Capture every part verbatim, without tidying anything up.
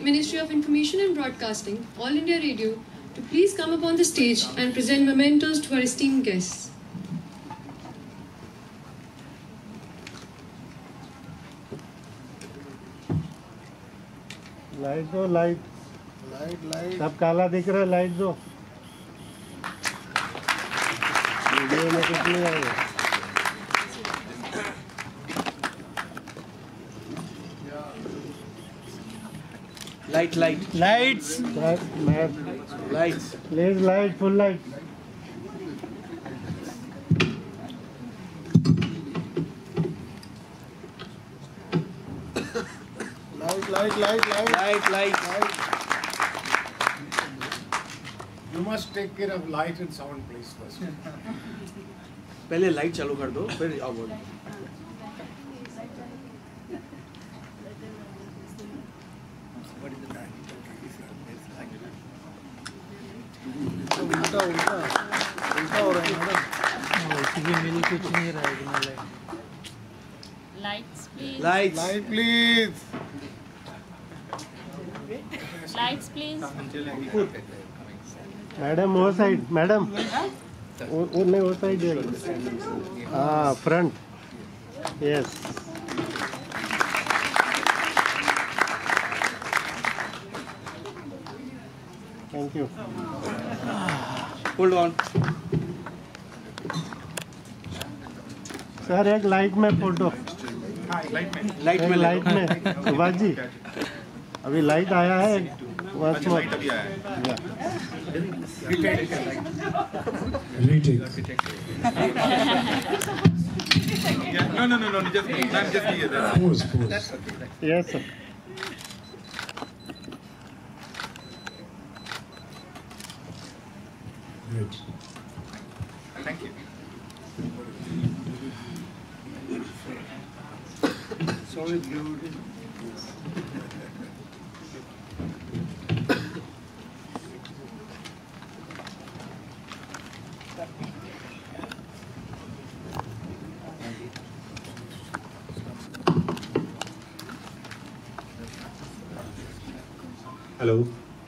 Ministry of Information and Broadcasting, All India Radio, to please come upon the stage and present mementos to our esteemed guests. Light दो, light light light सब काला दिख रहा है, light दो। Video में कुछ नहीं आएगा। Light light lights lights please, light full light. Light light light light light light You must take care of light and sound, please, first. पहले लाइट चालू कर दो, फिर आओ बोलो। उल्टा उल्टा उल्टा हो रहा है मैडम। इसी मिल कुछ नहीं रहा है। Lights, please. Light light please. Lights, please. Madam वो साइड, मैडम वो वो नहीं वो साइड है। हाँ front, yes. Thank you. Hold on. Sir एक लाइट में फोटो। लाइट में लाइट में लाइट में सुभाष जी, अभी लाइट आया है। Once more. लाइट अभी आया है। No, no, no, no, just me. I'm just here. Pause, pause. Yes sir. Good. Thank you. Sorry, dude. Hello,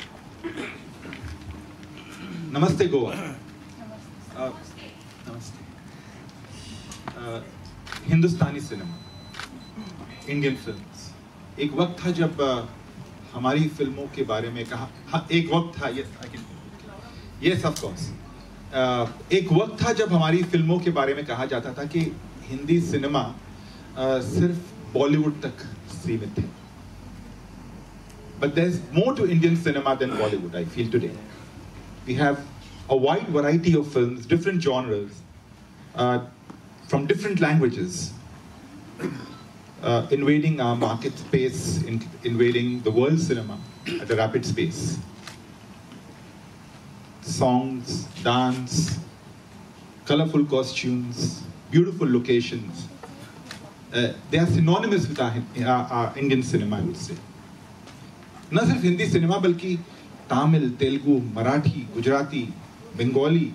नमस्ते गोवा। uh, नमस्ते। uh, Hindustani cinema, Indian films, एक वक्त था जब uh, हमारी फिल्मों के बारे में कहा, हाँ एक वक्त था, yes I can, yes of course, एक वक्त था जब हमारी फिल्मों के बारे में कहा जाता था कि हिंदी सिनेमा uh, सिर्फ बॉलीवुड तक सीमित है। But there's more to Indian cinema than Bollywood, I feel today. We have a wide variety of films, different genres, uh, from different languages, uh, invading our market space, in, invading the world cinema at a rapid pace. Songs, dance, colorful costumes, beautiful locations. Uh, they are synonymous with our, our, our Indian cinema, I would say. न सिर्फ Hindi cinema बल्कि तमिल, तेलुगु, मराठी, गुजराती, बंगाली,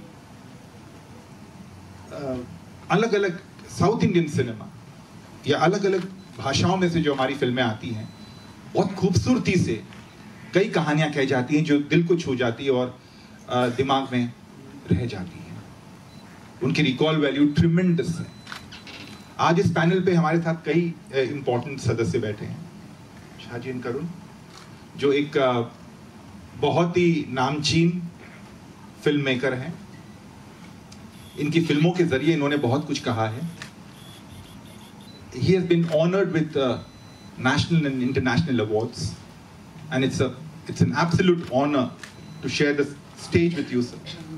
अलग अलग south Indian cinema या अलग अलग भाषाओं में से जो हमारी फिल्में आती हैं, बहुत खूबसूरती से कई कहानियां कह जाती हैं जो दिल को छू जाती है और दिमाग में रह जाती हैं। उनकी रिकॉल वैल्यू ट्रिमेंडस है। आज इस पैनल पे हमारे साथ कई इंपॉर्टेंट सदस्य बैठे हैं। शाहजीन करुण जो एक बहुत ही नामचीन फिल्म मेकर हैं, इनकी फिल्मों के जरिए इन्होंने बहुत कुछ कहा है। He has been honored with uh, national and international awards, and it's a it's an absolute honor to share the stage with you, sir.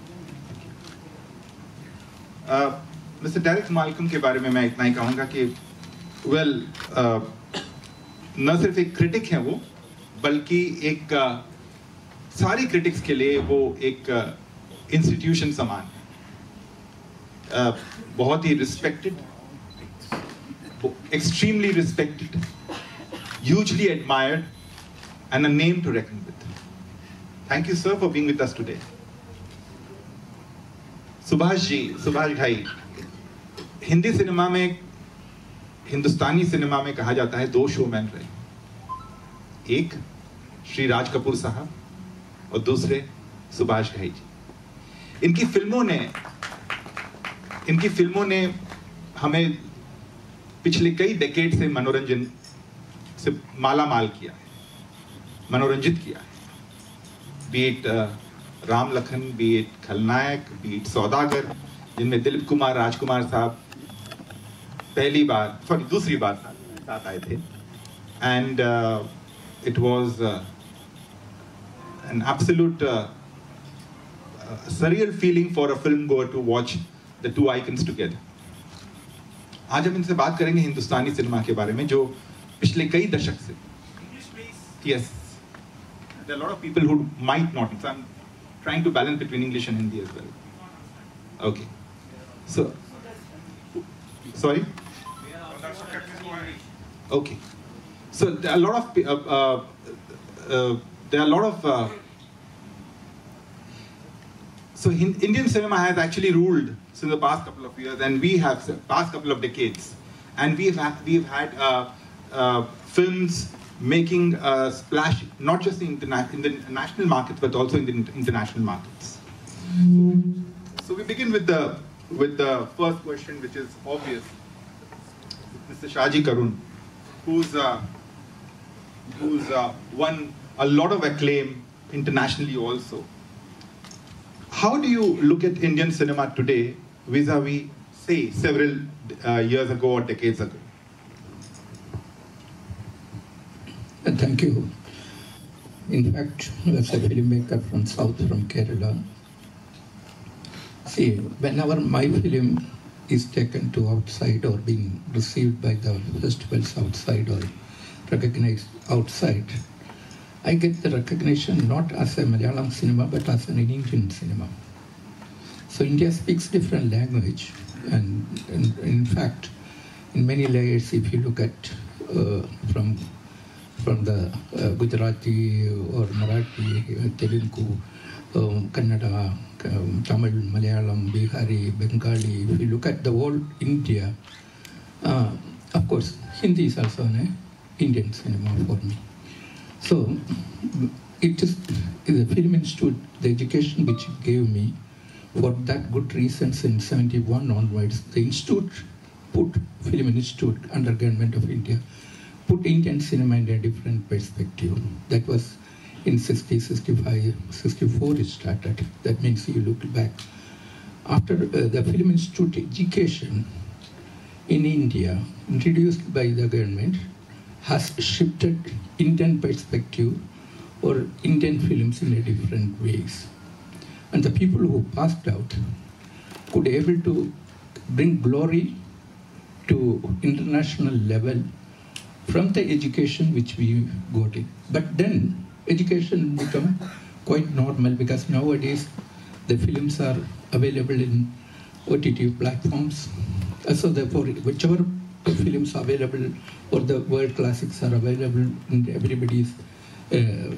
Uh, Mister Derek Malcolm के बारे में मैं इतना ही कहूँगा कि वेल well, uh, न सिर्फ एक क्रिटिक हैं वो, बल्कि एक uh, सारी क्रिटिक्स के लिए वो एक इंस्टीट्यूशन uh, समान है। uh, बहुत ही respected, extremely respected, hugely admired, and a name to reckon with. Thank you, sir, for being with us today. Subhash ji, Subhash भाई, हिंदी सिनेमा में, हिंदुस्तानी सिनेमा में कहा जाता है दो शोमैन रहे। एक श्री राज कपूर साहब और दूसरे सुभाष घई जी। इनकी फिल्मों ने इनकी फिल्मों ने हमें पिछले कई डेकेड से मनोरंजन से माला माल किया है, मनोरंजित किया है। Be it Ram Lakhan, be it Khalnayak, be it Saudagar, जिनमें दिलीप कुमार राजकुमार साहब पहली बार सॉरी दूसरी बार साथ आए थे, and it was an absolute surreal feeling for a film goer to watch the two icons together. आज हम इनसे बात करेंगे हिंदुस्तानी सिनेमा के बारे में, जो पिछले कई दशक से yes there are a lot of people who might not, so I'm trying to balance between English and Hindi as well. Okay, so sorry okay so there are a lot of uh, uh, uh, there are a lot of uh, so Indian cinema has actually ruled since the past couple of years, and we have past couple of decades, and we've had, we've had uh, uh, films making a splash not just in the, in the national markets but also in the international markets. So we begin with the with the first question, which is obvious. Mister Shaji Karun, who's uh, who's uh, won a lot of acclaim internationally also. How do you look at Indian cinema today vis-a-vis, say, several uh, years ago or decades ago? Thank you. In fact, as a filmmaker from South, from Kerala, see, whenever my film is taken to outside or being received by the festivals outside or recognized outside, I get the recognition not as a Malayalam cinema but as an Indian cinema. So India speaks different language, and, and in fact, in many layers, if you look at uh, from from the uh, Gujarati or Marathi, Telugu, um, Kannada, um, Tamil, Malayalam, Bihari, Bengali, if you look at the whole India, uh, of course, Hindi is also an Indian cinema for me. So, it is, is a film institute, the education which it gave me, for that good reasons in seventy-one onwards, the institute put, Film Institute under Government of India, put Indian cinema in a different perspective. That was in sixty, sixty-five, sixty-four it started. That means you look back. After uh, the Film Institute education in India, introduced by the government, has shifted Indian perspective or Indian films in a different ways. And the people who passed out could be able to bring glory to international level from the education which we got it. But then education become quite normal, because nowadays the films are available in O T T platforms. So therefore, whichever films are available or the world classics are available in everybody's uh,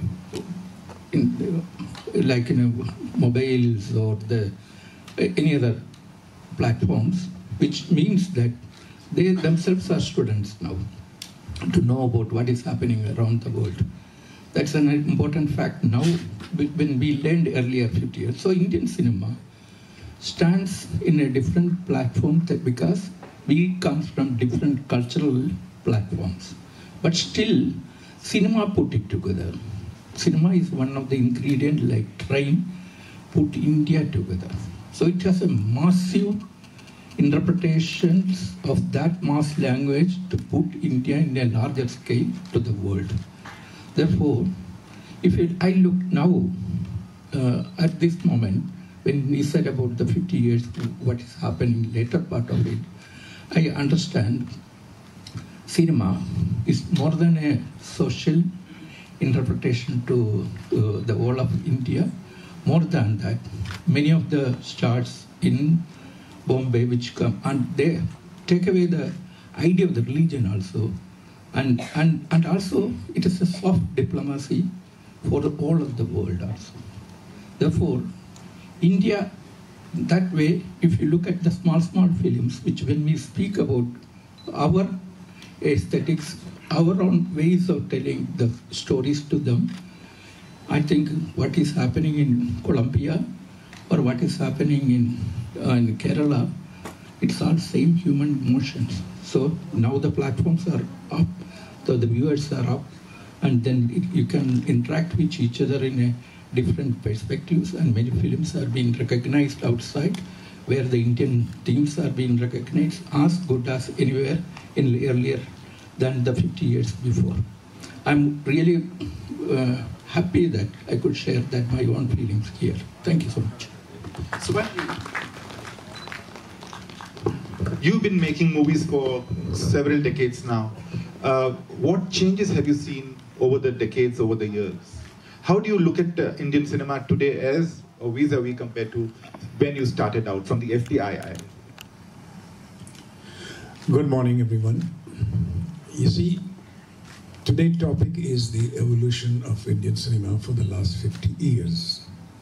in, uh, like you know, mobiles or the uh, any other platforms, which means that they themselves are students now to know about what is happening around the world. That's an important fact now when we learned earlier fifty years. So Indian cinema stands in a different platform that because we come from different cultural platforms. But still, cinema put it together. Cinema is one of the ingredients like train put India together. So it has a massive interpretations of that mass language to put India in a larger scale to the world. Therefore, if it, I look now uh, at this moment, when we said about the fifty years, what is happening later part of it, I understand cinema is more than a social interpretation to uh, the whole of India. More than that, many of the stars in Bombay which come and they take away the idea of the religion also, and and and also it is a soft diplomacy for the, all of the world also. Therefore, India, that way, if you look at the small small films, which when we speak about our aesthetics, our own ways of telling the stories to them, I think what is happening in Colombia or what is happening in, uh, in Kerala, it's all same human emotions. So now the platforms are up, so the viewers are up, and then it, you can interact with each other in a different perspectives, and many films are being recognized outside, where the Indian themes are being recognized as good as anywhere in earlier than the fifty years before. I'm really uh, happy that I could share that my own feelings here. Thank you so much. So when you've been making movies for several decades now, uh, what changes have you seen over the decades, over the years? How do you look at uh, Indian cinema today as or vis-a-vis compared to when you started out from the F T I I? Good morning, everyone. You see, today's topic is the evolution of Indian cinema for the last fifty years.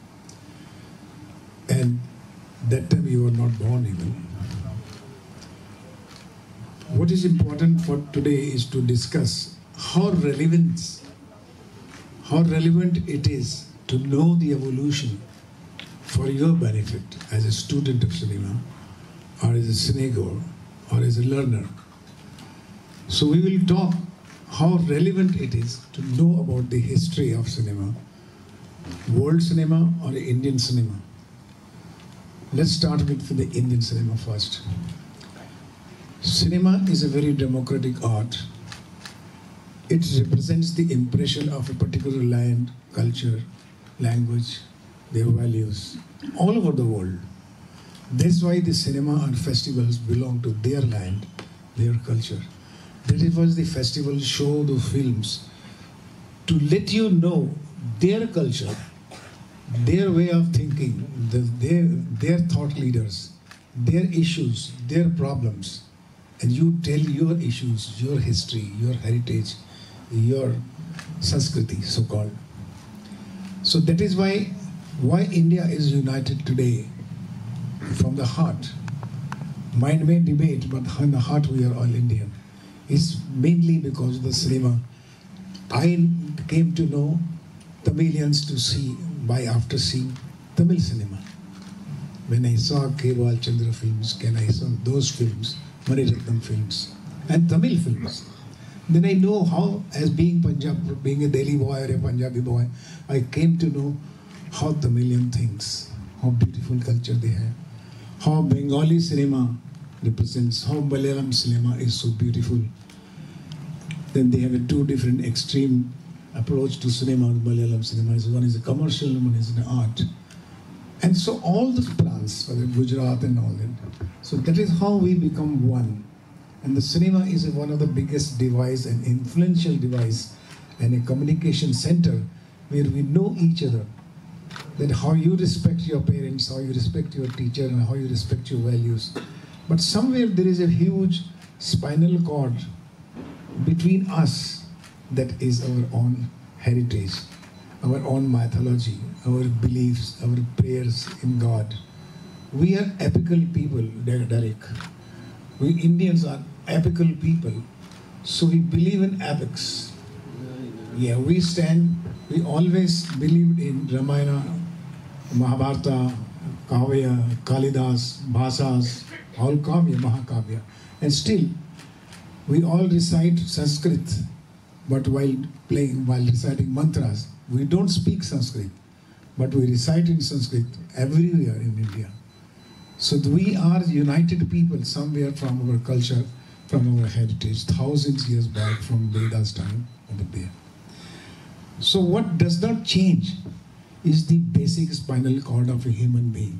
And that time you were not born even. What is important for today is to discuss how relevant, how relevant it is to know the evolution for your benefit as a student of cinema, or as a cinegoer, or as a learner. So we will talk how relevant it is to know about the history of cinema, world cinema or Indian cinema. Let's start with the Indian cinema first. Cinema is a very democratic art. It represents the impression of a particular land, culture, language, their values, all over the world. That's why the cinema and festivals belong to their land, their culture. That it was the festival show the films to let you know their culture, their way of thinking, the, their, their thought leaders, their issues, their problems. And you tell your issues, your history, your heritage, your Sanskriti, so-called. So that is why, why India is united today from the heart. Mind may debate, but in the heart we are all Indian. It's mainly because of the cinema. I came to know Tamilians to see by after seeing Tamil cinema. When I saw K. Balchandra films, when I saw those films, Mani Ratnam films, and Tamil films, then I know how, as being Punjab, being a Delhi boy or a Punjabi boy, I came to know how Tamilian thinks, how beautiful culture they have, how Bengali cinema represents, how Malayalam cinema is so beautiful. Then they have a two different extreme approach to cinema. Malayalam cinema is one is a commercial, one is an art. And so all the plans, whether Gujarat and all that. So that is how we become one. And the cinema is one of the biggest device and influential device and a communication center where we know each other. That how you respect your parents, how you respect your teacher, and how you respect your values. But somewhere there is a huge spinal cord between us that is our own heritage, our own mythology, our beliefs, our prayers in God. We are epical people, Derek. We Indians are epical people. So we believe in epics. Yeah, we stand, we always believed in Ramayana, Mahabharata, Kavya, Kalidas, Bhasas, all Kavya, Mahakavya. And still, we all recite Sanskrit, but while playing, while reciting mantras, we don't speak Sanskrit, but we recite in Sanskrit everywhere in India. So we are united people somewhere from our culture, from our heritage, thousands years back from Veda's time over there. So what does not change is the basic spinal cord of a human being.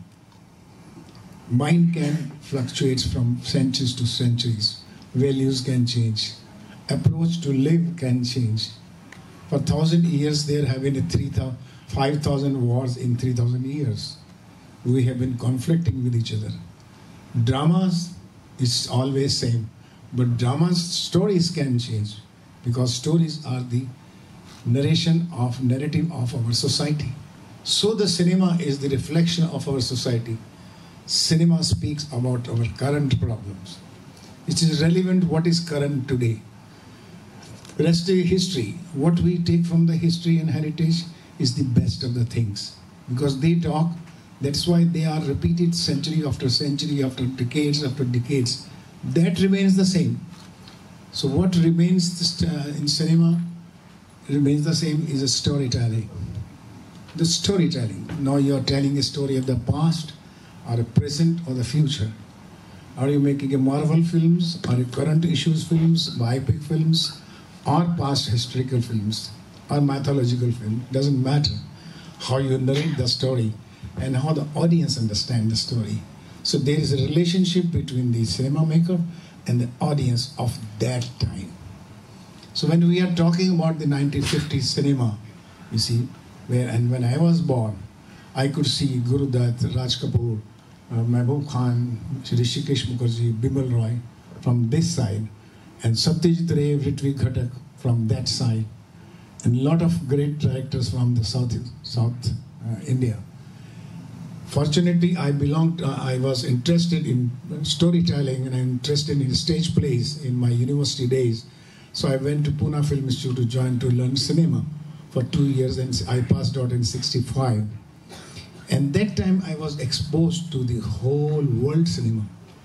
Mind can fluctuate from centuries to centuries. Values can change. Approach to live can change. For thousand years, there have been a three thousand, five thousand wars in three thousand years. We have been conflicting with each other. Dramas is always same, but dramas, stories can change because stories are the narration of narrative of our society. So the cinema is the reflection of our society. Cinema speaks about our current problems. It is relevant what is current today. Rest of history, what we take from the history and heritage is the best of the things. Because they talk, that's why they are repeated century after century, after decades after decades. That remains the same. So what remains in cinema remains the same is a storytelling. The storytelling. Now you are telling a story of the past, or the present, or the future. Are you making a Marvel films, or a current issues films, biopic films, or past historical films, or mythological film? Doesn't matter how you narrate the story and how the audience understands the story. So there is a relationship between the cinema maker and the audience of that time. So when we are talking about the nineteen fifties cinema, you see, where and when I was born, I could see Guru Dutt, Raj Kapoor, uh, Mehboob Khan, Rishikesh Mukherjee, Bimal Roy from this side, and Satyajit Ray, Ritwik Ghatak from that side, and a lot of great directors from the South, South uh, India. Fortunately, I belonged, uh, I was interested in storytelling and I'm interested in stage plays in my university days. So I went to Pune Film Institute to join to learn cinema for two years, and I passed out in sixty-five. And that time I was exposed to the whole world cinema.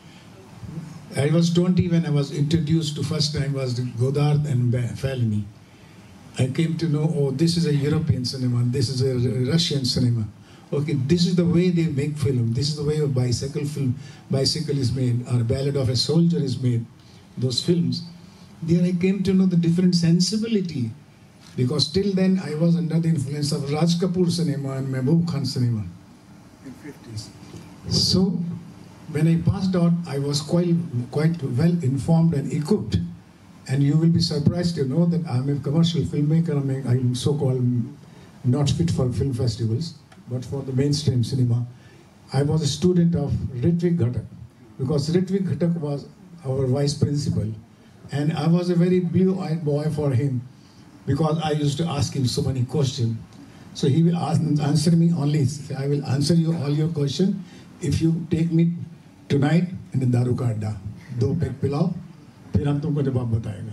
I was twenty when I was introduced to first time was the Godard and Fellini. I came to know, oh, this is a European cinema, this is a Russian cinema. Okay, this is the way they make film. This is the way a bicycle film, bicycle is made, or Ballad of a Soldier is made. Those films. There I came to know the different sensibility, because till then I was under the influence of Raj Kapoor cinema and Mehboob Khan cinema in fifties. So when I passed out, I was quite quite well informed and equipped. And you will be surprised to know that I'm a commercial filmmaker. I'm, a, I'm so-called not fit for film festivals, but for the mainstream cinema. I was a student of Ritwik Ghatak, because Ritwik Ghatak was our vice principal. And I was a very blue-eyed boy for him, because I used to ask him so many questions. So he will ask, answer me only. I will answer you all your questions if you take me tonight in the Daru ka adda. Do pek pilao, phir hum tumko jawab batayega.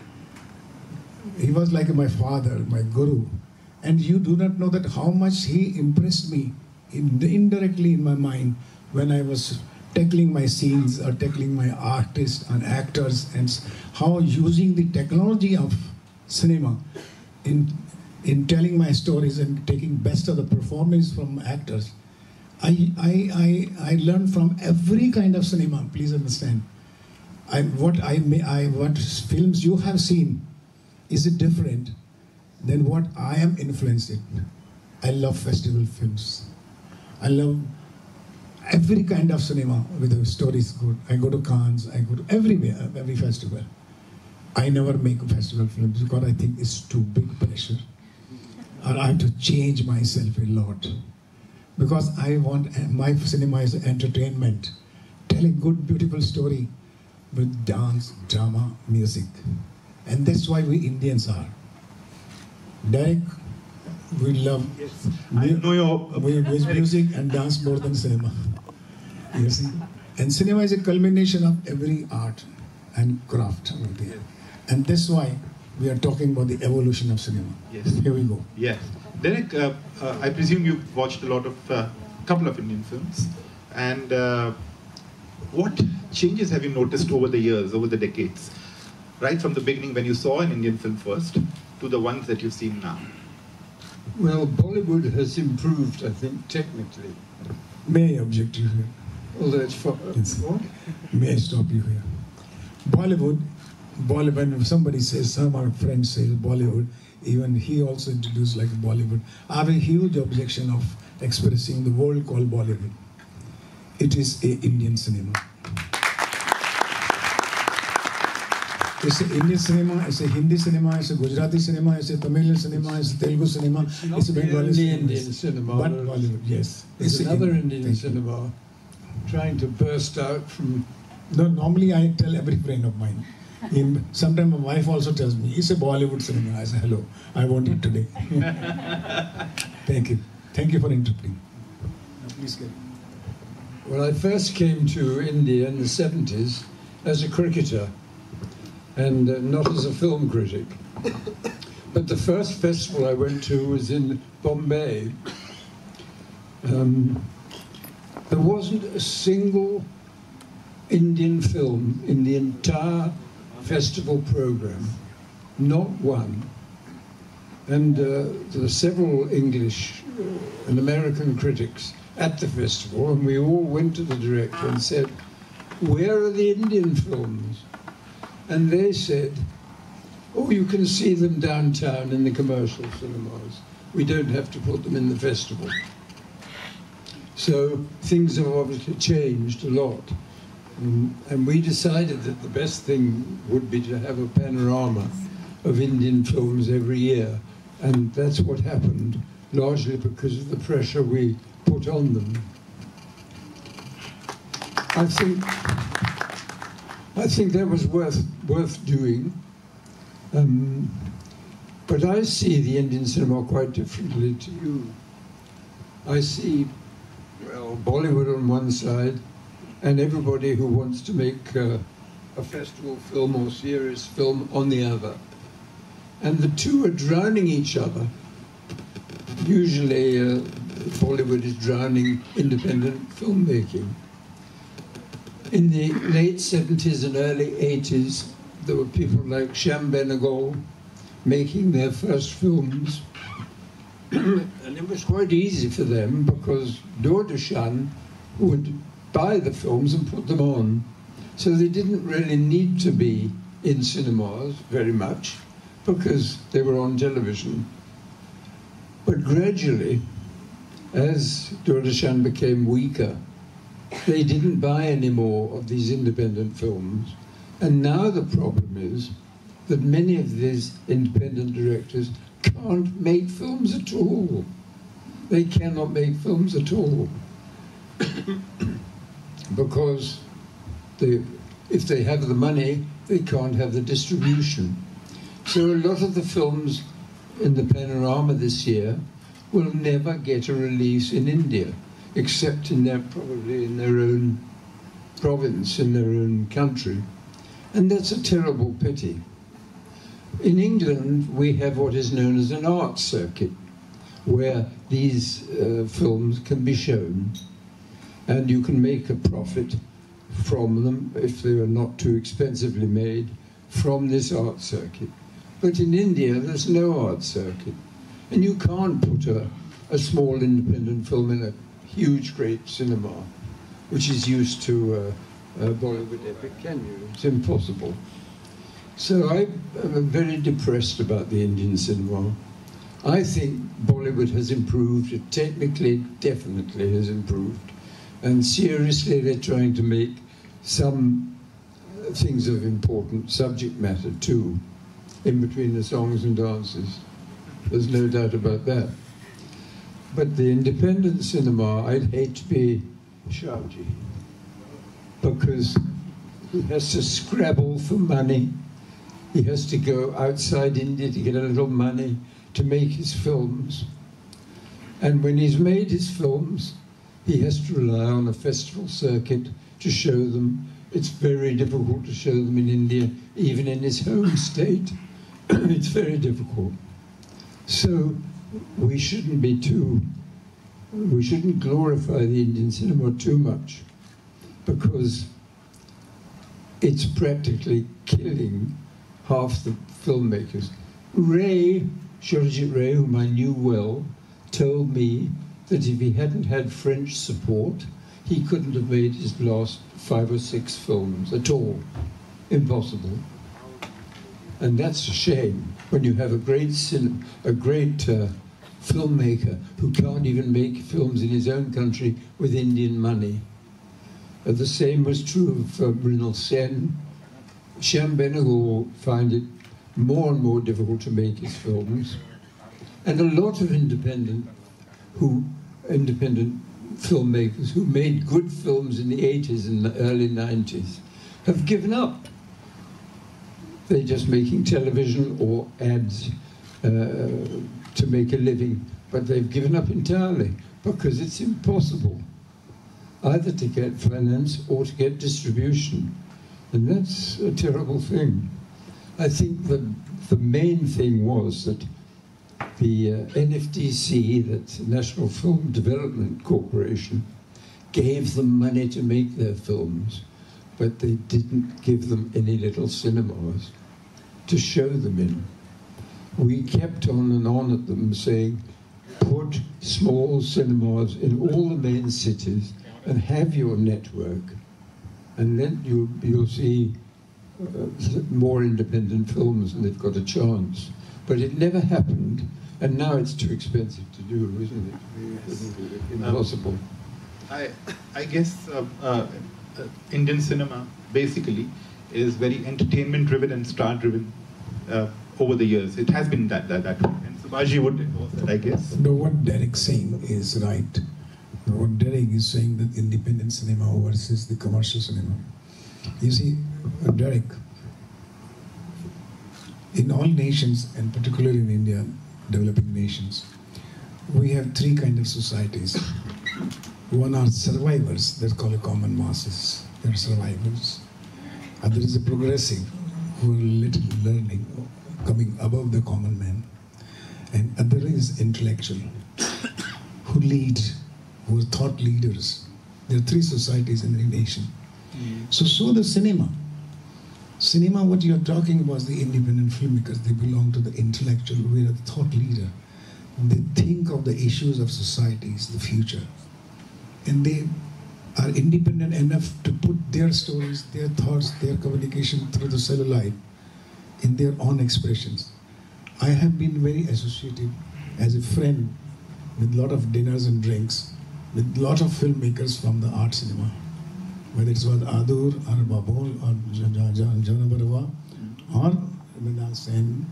He was like my father, my guru. And you do not know that how much he impressed me in, indirectly in my mind when I was tackling my scenes or tackling my artists and actors, and how using the technology of cinema in in telling my stories and taking best of the performance from actors. I I I, I learned from every kind of cinema. Please understand. I what I may I what films you have seen is it different than what I am influenced in. I love festival films. I love every kind of cinema with the stories good. I go to Cannes, I go to everywhere, every festival. I never make festival films because I think it's too big pressure. Or I have to change myself a lot. Because I want, my cinema is entertainment. Tell a good, beautiful story with dance, drama, music. And that's why we Indians are. Derek, we love yes. I know your, uh, we, with music and dance more than cinema. You see? And cinema is a culmination of every art and craft over there. And that's why we are talking about the evolution of cinema. Yes. Here we go. Yes. Derek, uh, uh, I presume you've watched a lot of, a uh, couple of Indian films. And uh, what changes have you noticed over the years, over the decades? Right from the beginning when you saw an Indian film first, to the ones that you've seen now? Well, Bollywood has improved, I think, technically. May I object you here? Although it's for, Yes. what? May I stop you here? Bollywood, Bollywood, when somebody says, some of our friends say Bollywood, even he also introduced like Bollywood. I have a huge objection of expressing the world called Bollywood. It is a Indian cinema. It's an Indian cinema, it's a Hindi cinema, it's a Gujarati cinema, it's a Tamil cinema, it's a Telugu cinema, It's not it's a the Bengali only cinema. Indian cinema. But There's- Bollywood, yes. There's It's a another Indian- Indian thank you. cinema trying to burst out from. No, normally I tell every friend of mine. In, sometimes my wife also tells me, it's a Bollywood cinema. I say, hello, I want it today. Thank you. Thank you for interpreting. Please get. Well, I first came to India in the seventies as a cricketer and uh, not as a film critic. but the first festival I went to was in Bombay. Um, there wasn't a single Indian film in the entire festival program, not one. And uh, there were several English and American critics at the festival, and we all went to the director and said, "Where are the Indian films?" And they said, "Oh, you can see them downtown in the commercial cinemas. We don't have to put them in the festival." So things have obviously changed a lot. Um, and we decided that the best thing would be to have a panorama of Indian films every year. And that's what happened, largely because of the pressure we put on them. I think, I think that was worth, worth doing. Um, but I see the Indian cinema quite differently to you. I see, well, Bollywood on one side, and everybody who wants to make uh, a festival film or serious film on the other. And the two are drowning each other. Usually, uh, Bollywood is drowning independent filmmaking. In the late seventies and early eighties, there were people like Shyam Benegal making their first films. And it was quite easy for them because Doordarshan would buy the films and put them on. So they didn't really need to be in cinemas very much because they were on television. But gradually, as Doordarshan became weaker, they didn't buy any more of these independent films. And now the problem is that many of these independent directors can't make films at all. They cannot make films at all. Because they, if they have the money, they can't have the distribution. So a lot of the films in the panorama this year will never get a release in India, except in their, probably in their own province, in their own country. And that's a terrible pity. In England, we have what is known as an art circuit, where these uh, films can be shown, and you can make a profit from them, if they are not too expensively made, from this art circuit. But in India, there's no art circuit. And you can't put a, a small independent film in a huge, great cinema, which is used to uh, uh, Bollywood epic, can you? It's impossible. So I am very depressed about the Indian cinema. I think Bollywood has improved. It technically, definitely has improved. And seriously, they're trying to make some things of important subject matter too, in between the songs and dances. There's no doubt about that. But the independent cinema, I'd hate to be Shahji, because he has to scrabble for money. He has to go outside India to get a little money to make his films. And when he's made his films, he has to rely on a festival circuit to show them. It's very difficult to show them in India, even in his home state. It's very difficult. So we shouldn't be too, we shouldn't glorify the Indian cinema too much, because it's practically killing half the filmmakers. Ray, Satyajit Ray, whom I knew well, told me that if he hadn't had French support, he couldn't have made his last five or six films at all. Impossible. And that's a shame when you have a great cin a great uh, filmmaker who can't even make films in his own country with Indian money. Uh, the same was true of uh, Mrinal Sen. Shyam Benegal find it more and more difficult to make his films. And a lot of independent who independent filmmakers who made good films in the eighties and the early nineties have given up. They're just making television or ads uh, to make a living, but they've given up entirely because it's impossible either to get finance or to get distribution. And that's a terrible thing. I think the, the main thing was that the uh, N F D C, that's National Film Development Corporation, gave them money to make their films, but they didn't give them any little cinemas to show them in. We kept on and on at them saying, put small cinemas in all the main cities and have your network, and then you, you'll see uh, more independent films and they've got a chance. But it never happened, and now it's too expensive to do, isn't it? Yes. Impossible. Um, I, I guess uh, uh, uh, Indian cinema basically is very entertainment-driven and star-driven uh, over the years. It has been that that, that way. And Subhaji would endorse that, I guess. No, what Derek's saying is right. What Derek is saying, that independent cinema versus the commercial cinema. You see, uh, Derek, in all nations, and particularly in India, developing nations, we have three kind of societies. One are survivors, they're called common masses. They're survivors. Other is a progressive, who are little learning, coming above the common man. And other is intellectual, who lead, who are thought leaders. There are three societies in the nation. Mm. So, so the cinema. Cinema, what you're talking about is the independent filmmakers. They belong to the intellectual, we are the thought leader. They think of the issues of societies, the future. And they are independent enough to put their stories, their thoughts, their communication through the celluloid in their own expressions. I have been very associated as a friend with a lot of dinners and drinks with a lot of filmmakers from the art cinema, whether it was Adur or Babol or Jana Barwa or Mridal Sen,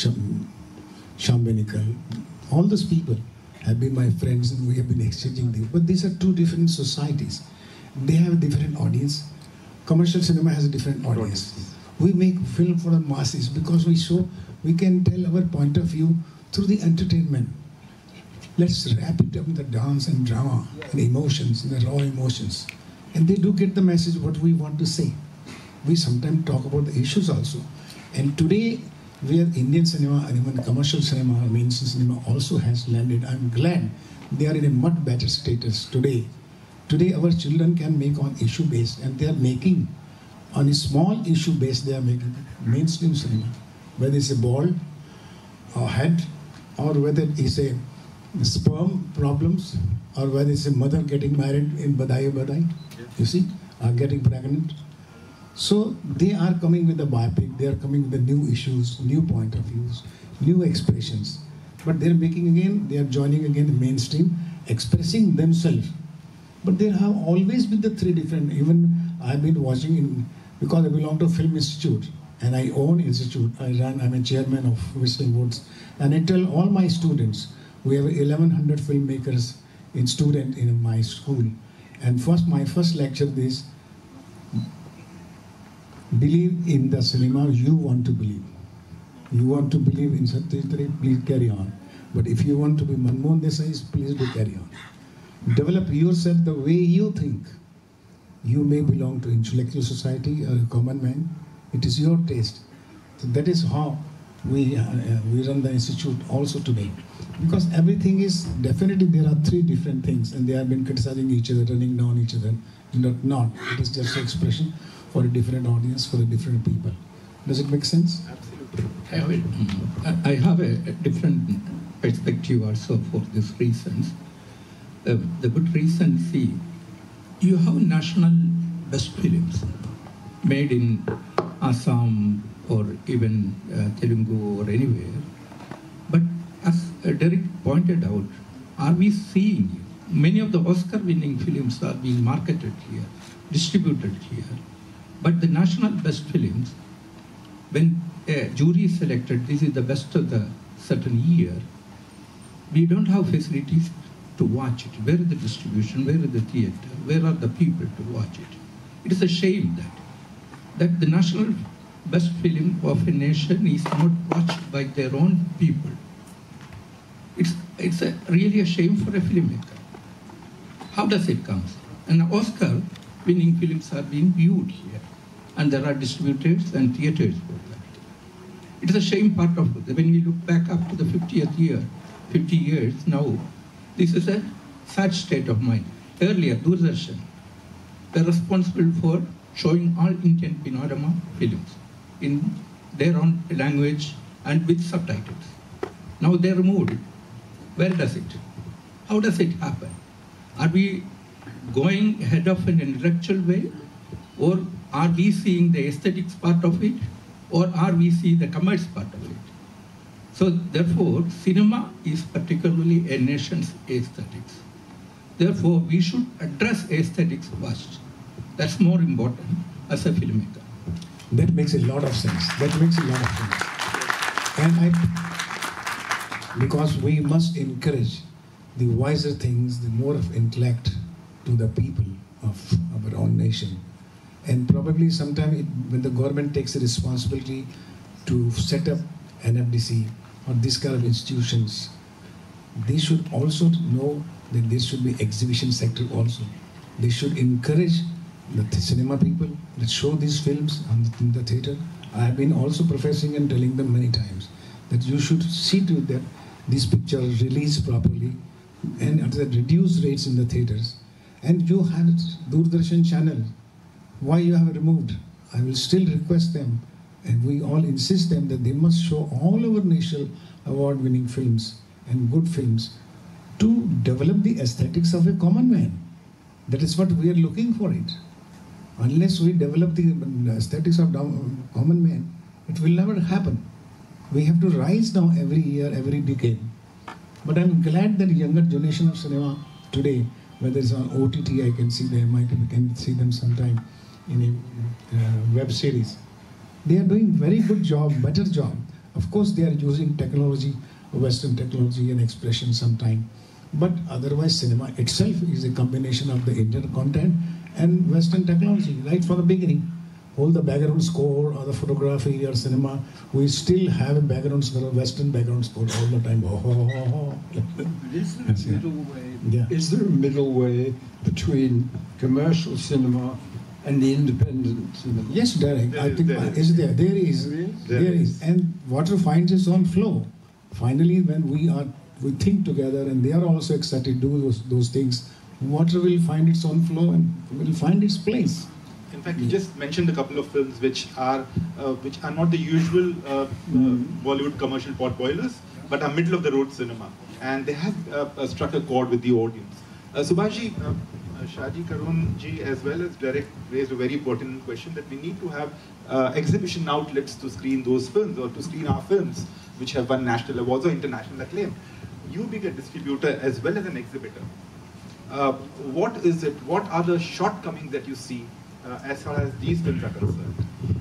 Sham Benikal. All those people have been my friends and we have been exchanging them. But these are two different societies. They have a different audience. Commercial cinema has a different audience. We make film for the masses because we show, we can tell our point of view through the entertainment. Let's wrap it up with the dance and drama and emotions, and the raw emotions. And they do get the message what we want to say. We sometimes talk about the issues also. And today, where Indian cinema and even commercial cinema, mainstream cinema also has landed, I'm glad they are in a much better status today. Today, our children can make on issue based, and they are making on a small issue base. They are making mainstream cinema, whether it's a bald or head, or whether it's a sperm problems, or whether it's a mother getting married in Badai Badai, you see, or getting pregnant. So they are coming with a biopic, they are coming with the new issues, new point of views, new expressions. But they're making again, they are joining again the mainstream, expressing themselves. But there have always been the three different, even I've been watching in, because I belong to Film Institute, and I own institute, I run, I'm a chairman of Whistling Woods, and I tell all my students, we have eleven hundred filmmakers in student in my school. And first, my first lecture is, believe in the cinema you want to believe. You want to believe in Satyajit Ray, please carry on. But if you want to be Manmohan Desai, please do carry on. Develop yourself the way you think. You may belong to intellectual society or a common man. It is your taste. So that is how we, uh, we run the institute also today. Because everything is, definitely there are three different things and they have been criticizing each other, running down each other. Not, not. It is just an expression for a different audience, for a different people. Does it make sense? Absolutely. I have a, I have a, a different perspective also for these reasons. Uh, the good reason, see, you have national best films made in Assam or even uh, Telugu or anywhere. But as uh, Derek pointed out, are we seeing it? Many of the Oscar-winning films are being marketed here, distributed here. But the national best films, when a jury is selected, this is the best of the certain year, we don't have facilities to watch it. Where is the distribution? Where is the theater? Where are the people to watch it? It is a shame that, that the national best film of a nation is not watched by their own people. It's, it's a, really a shame for a filmmaker. How does it come? And Oscar-winning films are being viewed here. And there are distributors and theaters for that. It is a shame part of it. When we look back up to the fiftieth year, fifty years now, this is a sad state of mind. Earlier, Doordarshan were responsible for showing all Indian panorama films in their own language and with subtitles. Now they removed it. Where does it? How does it happen? Are we going ahead of an intellectual way, or are we seeing the aesthetics part of it, or are we seeing the commerce part of it? So therefore, cinema is particularly a nation's aesthetics. Therefore, we should address aesthetics first. That's more important as a filmmaker. That makes a lot of sense. That makes a lot of sense. And I, because we must encourage the wiser things, the more of intellect to the people of our own nation. And probably sometime it, when the government takes a responsibility to set up N F D C or this kind of institutions, they should also know that there should be exhibition sector also. They should encourage the th cinema people that show these films on the, in the theater. I have been also professing and telling them many times that you should see to it that these pictures released properly and at the reduced rates in the theaters. And you have Doordarshan channel. Why you have removed? I will still request them, and we all insist them that they must show all our national award-winning films and good films to develop the aesthetics of a common man. That is what we are looking for it. Unless we develop the aesthetics of common man, it will never happen. We have to rise now every year, every decade. But I'm glad that younger generation of cinema today, whether it's on O T T, I can see them, I can, can see them sometime in a uh, web series. They are doing very good job, better job. Of course, they are using technology, Western technology and expression sometime. But otherwise, cinema itself is a combination of the Indian content and Western technology, right from the beginning. All the background score or the photography or cinema, we still have a background score, a Western background score all the time. Oh, oh, oh, oh. Is there a middle way? Yeah. Is there a middle way between commercial cinema and the independent cinema? Yes, Derek. There I is, think there is there. There is. There is? There There is. is. And water finds its own flow. Finally, when we are we think together and they are also excited to do those, those things, water will find its own flow and will find its place. In fact, you just mentioned a couple of films which are uh, which are not the usual uh, uh, Bollywood commercial pot boilers, but are middle of the road cinema, and they have uh, uh, struck a chord with the audience. Uh, Subhashji, uh, uh, Shaji, Karun ji, as well as Derek raised a very pertinent question that we need to have uh, exhibition outlets to screen those films or to screen our films which have won national awards or international acclaim. You being a distributor as well as an exhibitor, uh, what is it? What are the shortcomings that you see uh, as far as these films are concerned?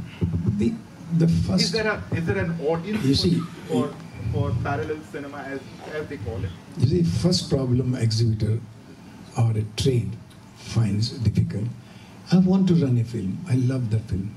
The the first. Is there a is there an audience You for, see, for for parallel cinema as as they call it? You see, first problem exhibitor or a trade finds difficult. I want to run a film. I love the film.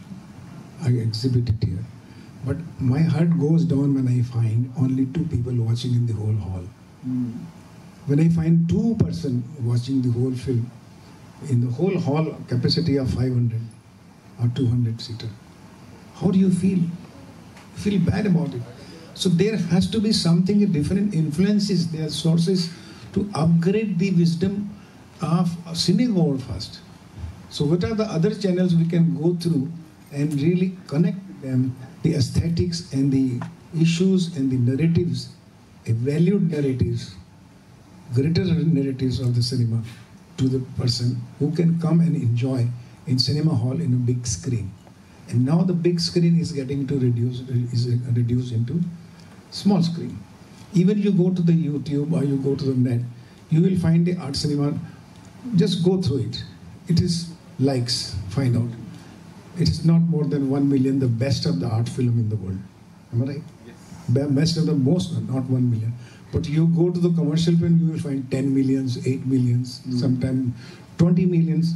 I exhibit it here. But my heart goes down when I find only two people watching in the whole hall. Mm. When I find two person watching the whole film, in the whole hall capacity of five hundred or two hundred seater, how do you feel? You feel bad about it. So there has to be something, different influences, their sources to upgrade the wisdom of a cinegoer first. So what are the other channels we can go through and really connect them, the aesthetics and the issues and the narratives, a valued narratives, greater narratives of the cinema to the person who can come and enjoy in cinema hall in a big screen. And now the big screen is getting to reduce, is reduced into small screen. Even you go to the YouTube or you go to the net, you will find the art cinema. Just go through it. It is likes, find out. It is not more than one million, the best of the art film in the world. Am I right? Yes. Best of the most, not one million. But you go to the commercial film, you will find ten millions, eight millions, mm. sometimes twenty millions.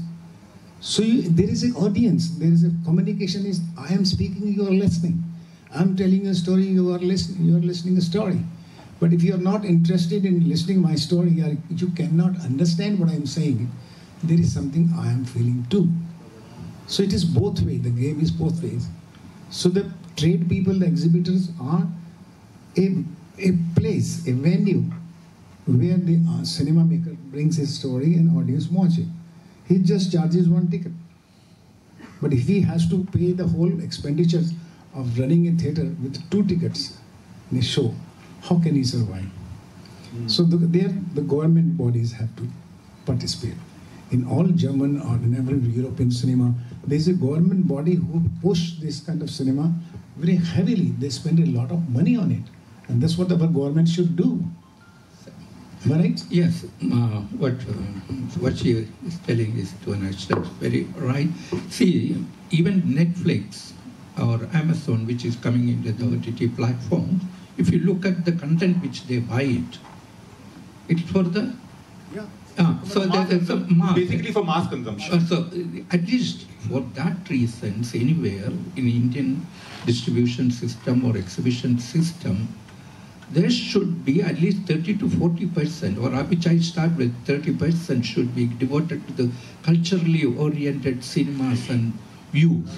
So you, there is an audience, there is a communication. Is I am speaking, you are listening. I am telling a story, you are listening. You are listening a story. But if you are not interested in listening my story, you cannot understand what I am saying. There is something I am feeling too. So it is both ways. The game is both ways. So the trade people, the exhibitors are a, a place, a venue where the uh, cinema maker brings his story and audience watch it. He just charges one ticket. But if he has to pay the whole expenditures of running a theater with two tickets in a show, how can he survive? Mm. So the, there, the government bodies have to participate. In all German or in every European cinema, there is a government body who push this kind of cinema very heavily. They spend a lot of money on it. And that's what our government should do. Am I right? Yes, uh, what uh, what she is telling is to an extent very right. See, even Netflix or Amazon, which is coming into the O T T platforms, if you look at the content which they buy it, it's for the yeah. Uh, so mass there's a mass. Basically for mass consumption. Uh, so uh, at least for that reasons, anywhere in Indian distribution system or exhibition system, there should be at least thirty to forty percent, or which I start with thirty percent should be devoted to the culturally oriented cinemas and views.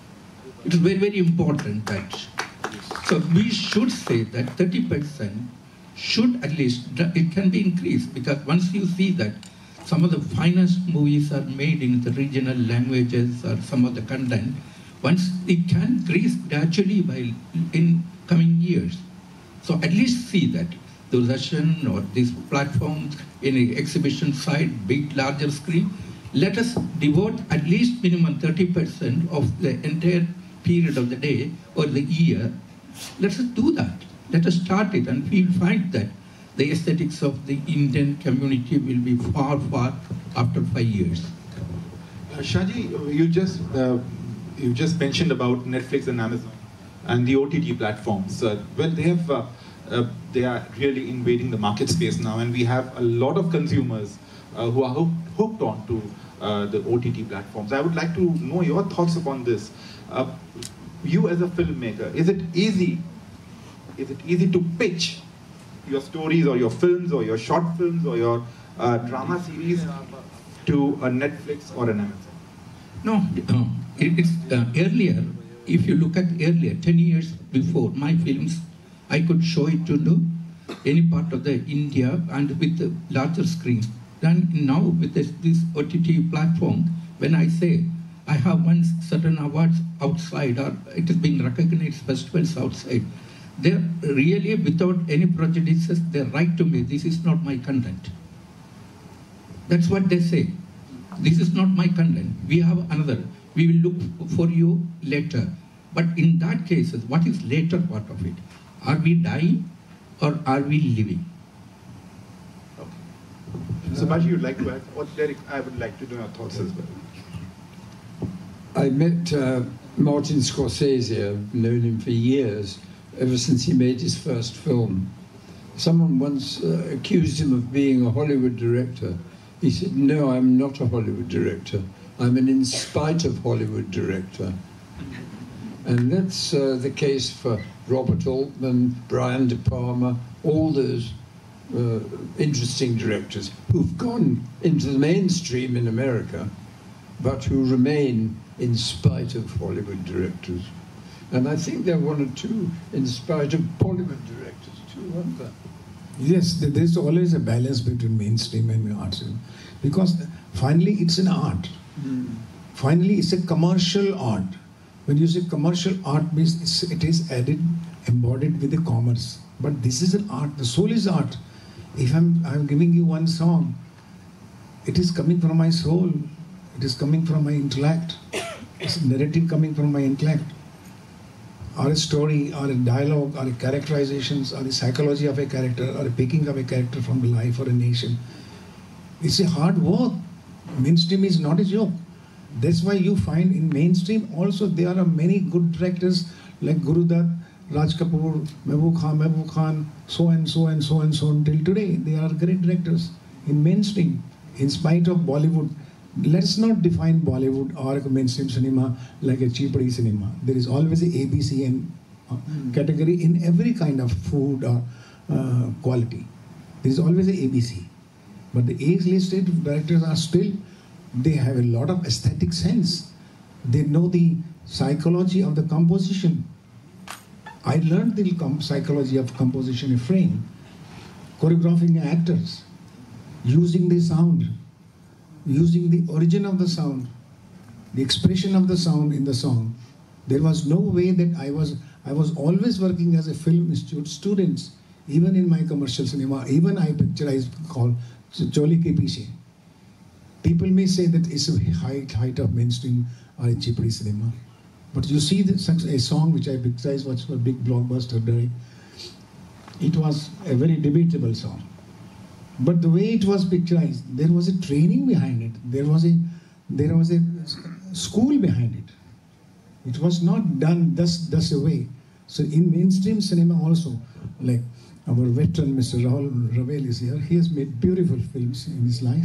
It is very, very important that. So we should say that thirty percent should at least, it can be increased, because once you see that some of the finest movies are made in the regional languages or some of the content, once it can increase gradually by in coming years. So at least see that Doordarshan or these platforms in an exhibition side, big, larger screen, let us devote at least minimum thirty percent of the entire period of the day or the year. Let us do that. Let us start it, and we'll find that the aesthetics of the Indian community will be far, far after five years. Uh, Shaji, you just uh, you just mentioned about Netflix and Amazon and the O T T platforms. Uh, well, they have uh, uh, they are really invading the market space now, and we have a lot of consumers uh, who are hooked, hooked on to uh, the O T T platforms. I would like to know your thoughts upon this. Uh, you as a filmmaker, is it easy? Is it easy to pitch your stories or your films or your short films or your uh, drama series to a Netflix or an Amazon? No, uh, it, it's uh, earlier. If you look at earlier, ten years before, my films, I could show it to the, any part of the India and with the larger screen. Then now with this, this O T T platform, when I say I have won certain awards outside or it has been recognized festivals outside, they're really without any prejudices, they write to me, this is not my content. That's what they say. This is not my content. We have another. We will look for you later. But in that case, what is later part of it? Are we dying or are we living? Okay. So, Baji, you'd like to add? Or Derek, I would like to know your thoughts as well. I met uh, Martin Scorsese. I've known him for years, ever since he made his first film. Someone once uh, accused him of being a Hollywood director. He said, no, I'm not a Hollywood director. I'm an in spite of Hollywood director. And that's uh, the case for Robert Altman, Brian De Palma, all those uh, interesting directors who've gone into the mainstream in America, but who remain in spite of Hollywood directors. And I think there are one or two in spite of Bollywood directors too, aren't there? Yes, there's always a balance between mainstream and arts, because finally it's an art. Mm. Finally, it's a commercial art. When you say commercial art, means it is added, embodied with the commerce. But this is an art. The soul is art. If I'm I'm giving you one song, it is coming from my soul. It is coming from my intellect. It's a narrative coming from my intellect. Or a story, or a dialogue, or a characterizations, or the psychology of a character, or a picking of a character from the life or a nation. It's a hard work. Mainstream is not a joke. That's why you find in mainstream also there are many good directors like Guru Dutt, Raj Kapoor, Mehboob Khan, Mehboob Khan, so and so and so and so until today. They are great directors in mainstream, in spite of Bollywood. Let's not define Bollywood or mainstream cinema like a cheapody cinema. There is always a A B C and uh, mm. category in every kind of food or uh, quality. There is always a A B C. But the age-listed directors are still, they have a lot of aesthetic sense. They know the psychology of the composition. I learned the com- psychology of composition of frame, choreographing actors, using the sound, using the origin of the sound, the expression of the sound in the song. There was no way that I was, I was always working as a film institute students, even in my commercial cinema, even I picturized called Choli Ke Piche. People may say that it's a height, height of mainstream or a chipri cinema. But you see this, a song which I picturized was a big blockbuster during. It was a very debatable song. But the way it was picturized, there was a training behind it. There was a, there was a school behind it. It was not done thus, thus away. So in mainstream cinema also, like our veteran Mister Rahul Ravel is here, he has made beautiful films in his life.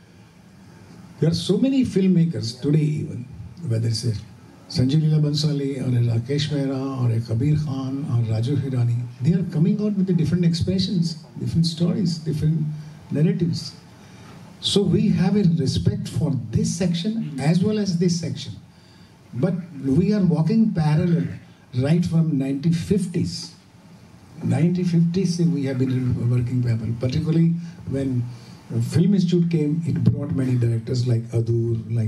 There are so many filmmakers today even, whether it's a Sanjay Leela Bhansali or a Rakesh Mehra or a Kabir Khan or Raju Hirani, they are coming out with the different expressions, different stories, different narratives. So we have a respect for this section as well as this section. But we are walking parallel right from nineteen fifties. nineteen fifties we have been working parallel, particularly when Film Institute came, it brought many directors like Adur, like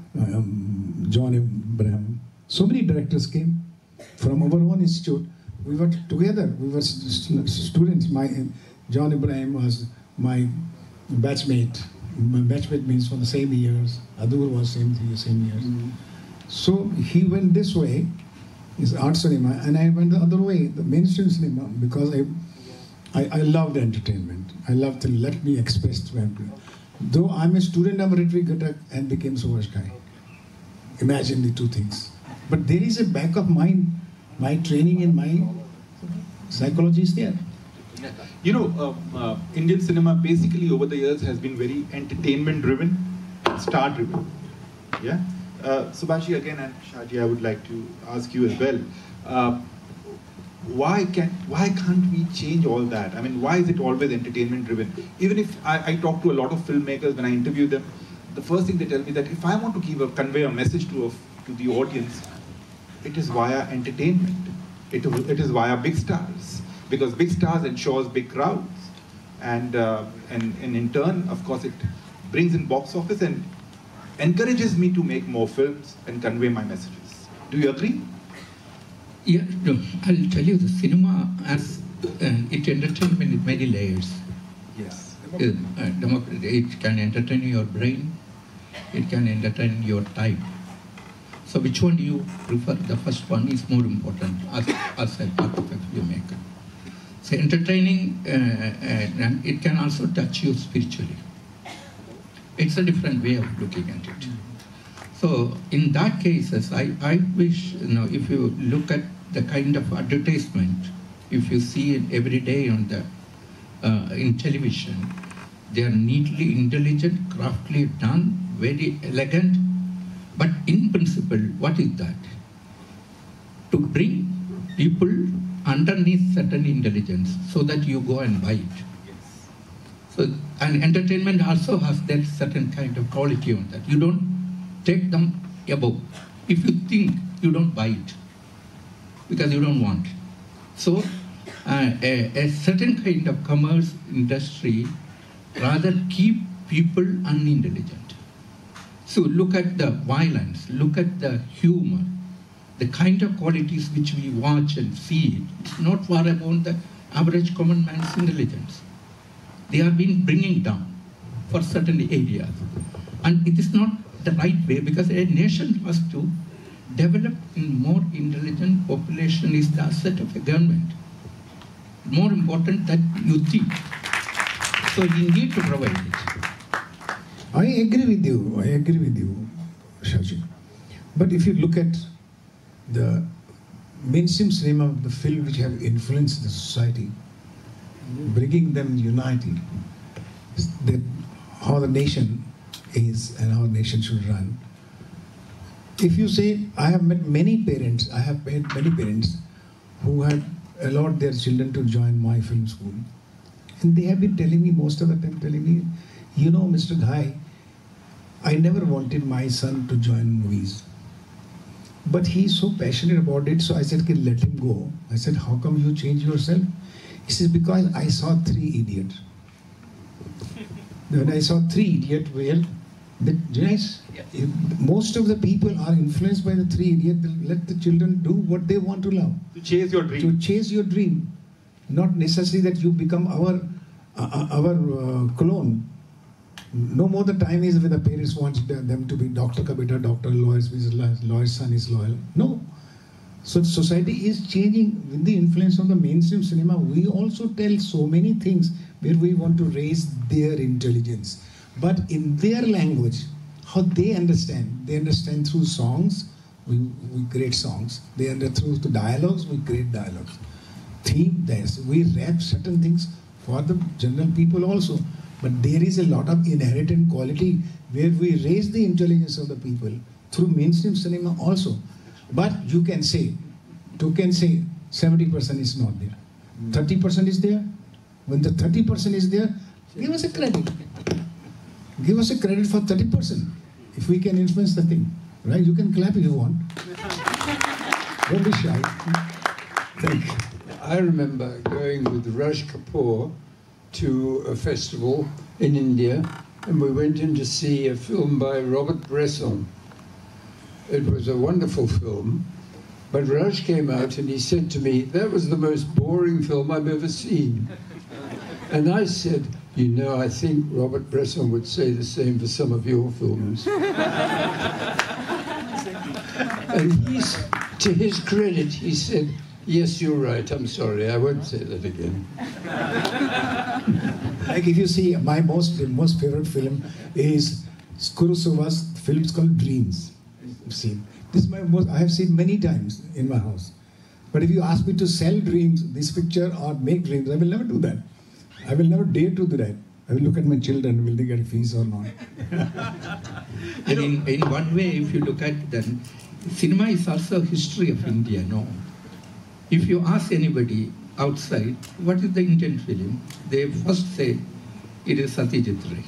um, John Abraham. So many directors came from our own institute. We were together, we were st students. My John Abraham was my batchmate. My batchmate means from the same years. Adur was same same years. Mm-hmm. So he went this way, is art cinema, and I went the other way, the mainstream cinema, because I, I, I loved entertainment. I loved to let me express to everyone. Though I'm a student of Ritwik Ghatak and became Subhash Ghai. Imagine the two things. But there is a back of mind, my training and my psychology is there. You know, uh, uh, Indian cinema basically over the years has been very entertainment driven, star driven. Yeah. Uh, Subhashi again and Shaji, I would like to ask you as well. Uh, why can why can't we change all that? I mean, why is it always entertainment driven? Even if I, I talk to a lot of filmmakers when I interview them, the first thing they tell me that if I want to give a convey a message to a, to the audience, it is via entertainment. It it is via big stars, because big stars ensures big crowds, and uh, and and in turn, of course, it brings in box office and encourages me to make more films and convey my messages. Do you agree? Yeah, no, I'll tell you, the cinema as uh, it entertainment in many layers. Yes. Uh, uh, it can entertain your brain, it can entertain your time. So which one do you prefer? The first one is more important as, as a part of a filmmaker. So entertaining, uh, uh, and it can also touch you spiritually. It's a different way of looking at it. So in that cases, I, I wish, you know, if you look at the kind of advertisement, if you see it every day on the, uh, in television, they are neatly intelligent, craftily done, very elegant. But in principle, what is that? To bring people underneath certain intelligence so that you go and buy it. So, and entertainment also has that certain kind of quality on that. You don't take them above. If you think, you don't buy it because you don't want. So uh, a, a certain kind of commerce industry rather keep people unintelligent. So look at the violence, look at the humor, the kind of qualities which we watch and see. It's not far above the average common man's intelligence. They are being bringing down for certain areas. And it is not the right way, because a nation has to develop in more intelligent population is the asset of a government. More important than you think. So you need to provide it. I agree with you, I agree with you, Shaji. But if you look at the mainstream cinema, the film which have influenced the society, bringing them united, that how the nation is and how the nation should run. If you say, I have met many parents, I have met many parents who have allowed their children to join my film school. And they have been telling me, most of the time telling me, you know, Mister Ghai, I never wanted my son to join movies. But he's so passionate about it, so I said, okay, let him go. I said, how come you change yourself? He says, because I saw Three Idiots. When I saw Three Idiots, where the, yes, most of the people are influenced by the Three Idiots. Let the children do what they want to love. To chase your dream. To chase your dream. Not necessarily that you become our, uh, our uh, clone. No more the time is when the parents want them to be doctor ka beta, doctor, lawyers, lawyer's son is loyal. No. So society is changing with the influence of the mainstream cinema. We also tell so many things where we want to raise their intelligence. But in their language, how they understand. They understand through songs, we, we create songs. They understand through the dialogues, we create dialogues. Theme, there's, we rap certain things for the general people also. But there is a lot of inherent quality where we raise the intelligence of the people through mainstream cinema also. But you can say, you can say seventy percent is not there. thirty percent is there. When the thirty percent is there, give us a credit. Give us a credit for thirty percent. If we can influence the thing, right? You can clap if you want. Don't be shy. Thank you. I remember going with Raj Kapoor to a festival in India, and we went in to see a film by Robert Bresson. It was a wonderful film, but Raj came out and he said to me, that was the most boring film I've ever seen. And I said, you know, I think Robert Bresson would say the same for some of your films. And he's, to his credit, he said, yes, you're right, I'm sorry, I won't say that again. Like if you see, my most most favorite film is Kurosawa's films called Dreams. See, this is my most, I have seen many times in my house. But if you ask me to sell dreams, this picture, or make dreams, I will never do that. I will never dare to do that. I will look at my children, will they get a fees or not? And in, in one way, if you look at them, cinema is also a history of India, no? If you ask anybody outside, what is the Indian film? They first say, it is Satyajit Ray.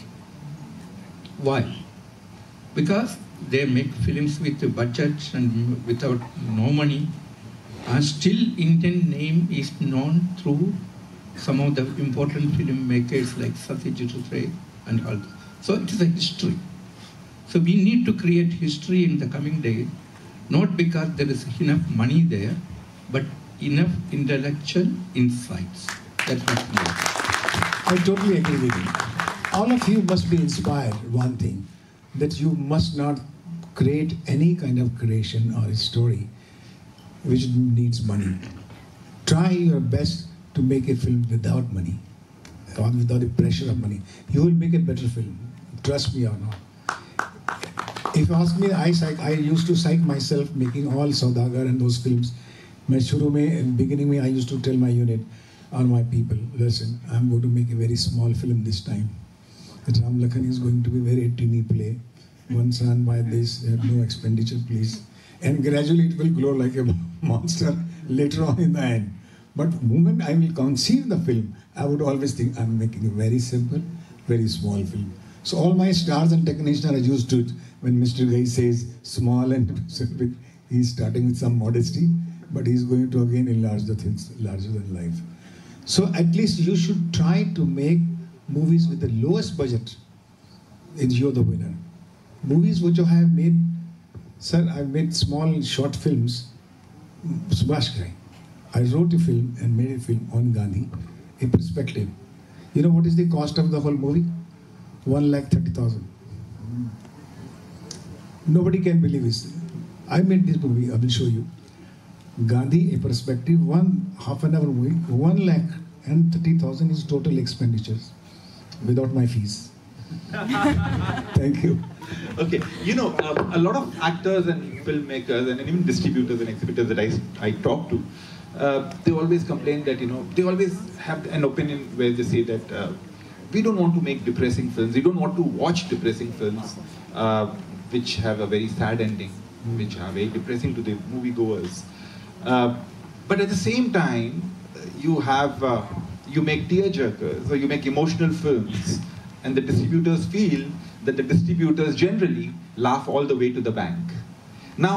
Why? Because they make films with a budget and without no money, and still Indian name is known through some of the important filmmakers like Satyajit Ray and all. So it is a history. So we need to create history in the coming days, not because there is enough money there, but enough intellectual insights. That's what we need. I totally agree with you. All of you must be inspired, one thing, that you must not create any kind of creation or a story which needs money. Try your best to make a film without money, or without the pressure of money. You will make a better film, trust me or not. If you ask me, I, psych, I used to psych myself making all Saudagar and those films. मैं शुरू में in beginning में I used to tell my unit, all my people, listen, I'm going to make a very small film this time. That Ram Lakhan is going to be very teeny play. One son by this, no expenditure please. And gradually it will grow like a monster later on in the end. But the moment I will conceive the film, I would always think I'm making a very simple, very small film. So all my stars and technicians are used to it. When Mister Gai says small and simple, he's starting with some modesty, but he's going to again enlarge the things larger than life. So at least you should try to make movies with the lowest budget, and you're the winner. Movies which I have made, sir, I've made small short films. Subhash Ghai, I wrote a film and made a film on Gandhi, a perspective. You know what is the cost of the whole movie? One lakh thirty thousand. Nobody can believe this. I made this movie, I will show you. Gandhi, a perspective, one half an hour movie, one lakh and thirty thousand is total expenditures without my fees. Thank you. Okay, you know, uh, a lot of actors and filmmakers and even distributors and exhibitors that I, I talk to, uh, they always complain that, you know, they always have an opinion where they say that uh, we don't want to make depressing films, we don't want to watch depressing films uh, which have a very sad ending, which are very depressing to the moviegoers. Uh, but at the same time, you have, uh, you make tearjerkers or you make emotional films, and the distributors feel that the distributors generally laugh all the way to the bank. Now,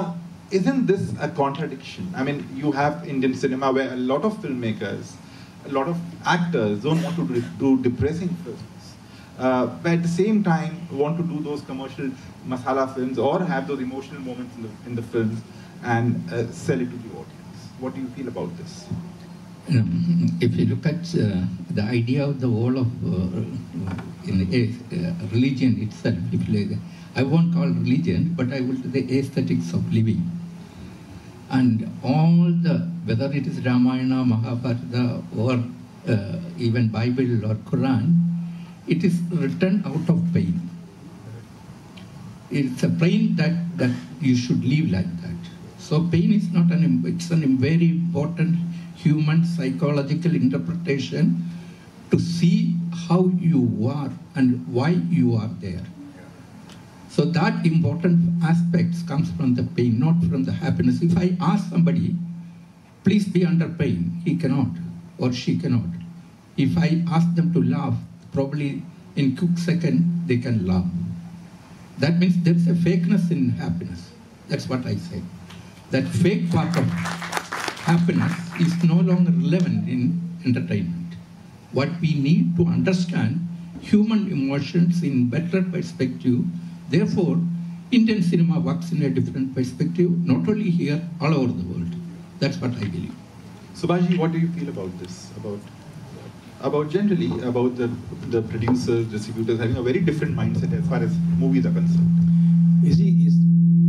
isn't this a contradiction? I mean, you have Indian cinema where a lot of filmmakers, a lot of actors don't want to do, do depressing films, uh, but at the same time want to do those commercial masala films or have those emotional moments in the, in the films and uh, sell it to the audience. What do you feel about this? Um, if you look at uh, the idea of the whole of uh, in a, uh, religion itself, if you like, I won't call religion, but I will say the aesthetics of living. And all the, whether it is Ramayana, Mahabharata, or uh, even Bible or Quran, it is written out of pain. It's a pain that, that you should live like that. So pain is not an, it's an very important human psychological interpretation to see how you are and why you are there. So that important aspect comes from the pain, not from the happiness. If I ask somebody, please be under pain, he cannot or she cannot. If I ask them to laugh, probably in quick second they can laugh. That means there is a fakeness in happiness. That's what I say. That fake part of happiness is no longer relevant in entertainment. What we need to understand human emotions in better perspective. Therefore, Indian cinema works in a different perspective, not only here, all over the world. That's what I believe. Subhashi, what do you feel about this? About about generally, about the, the producers, distributors having a very different mindset as far as movies are concerned? You see, it's,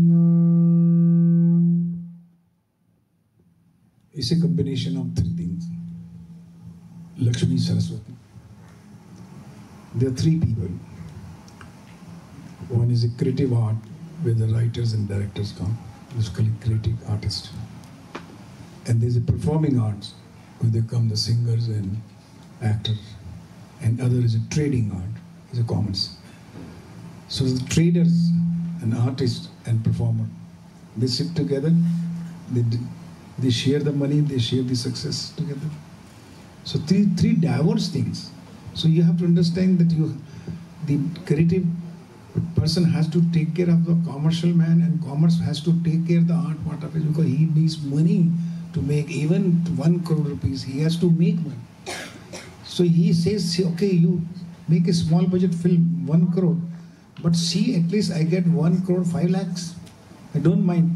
it's a combination of three things. Lakshmi Saraswati. There are three people. One is a creative art, where the writers and directors come, basically creative artists. And there's a performing arts, where they come the singers and actors. And other is a trading art, is a commerce. So the traders, an artist and performer, they sit together, they, they share the money, they share the success together. So three, three diverse things. So you have to understand that you, the creative person has to take care of the commercial man, and commerce has to take care of the art part of it, because he needs money to make even one crore rupees. He has to make money. So he says, okay, you make a small budget film, one crore, but see, at least I get one crore, five lakhs. I don't mind.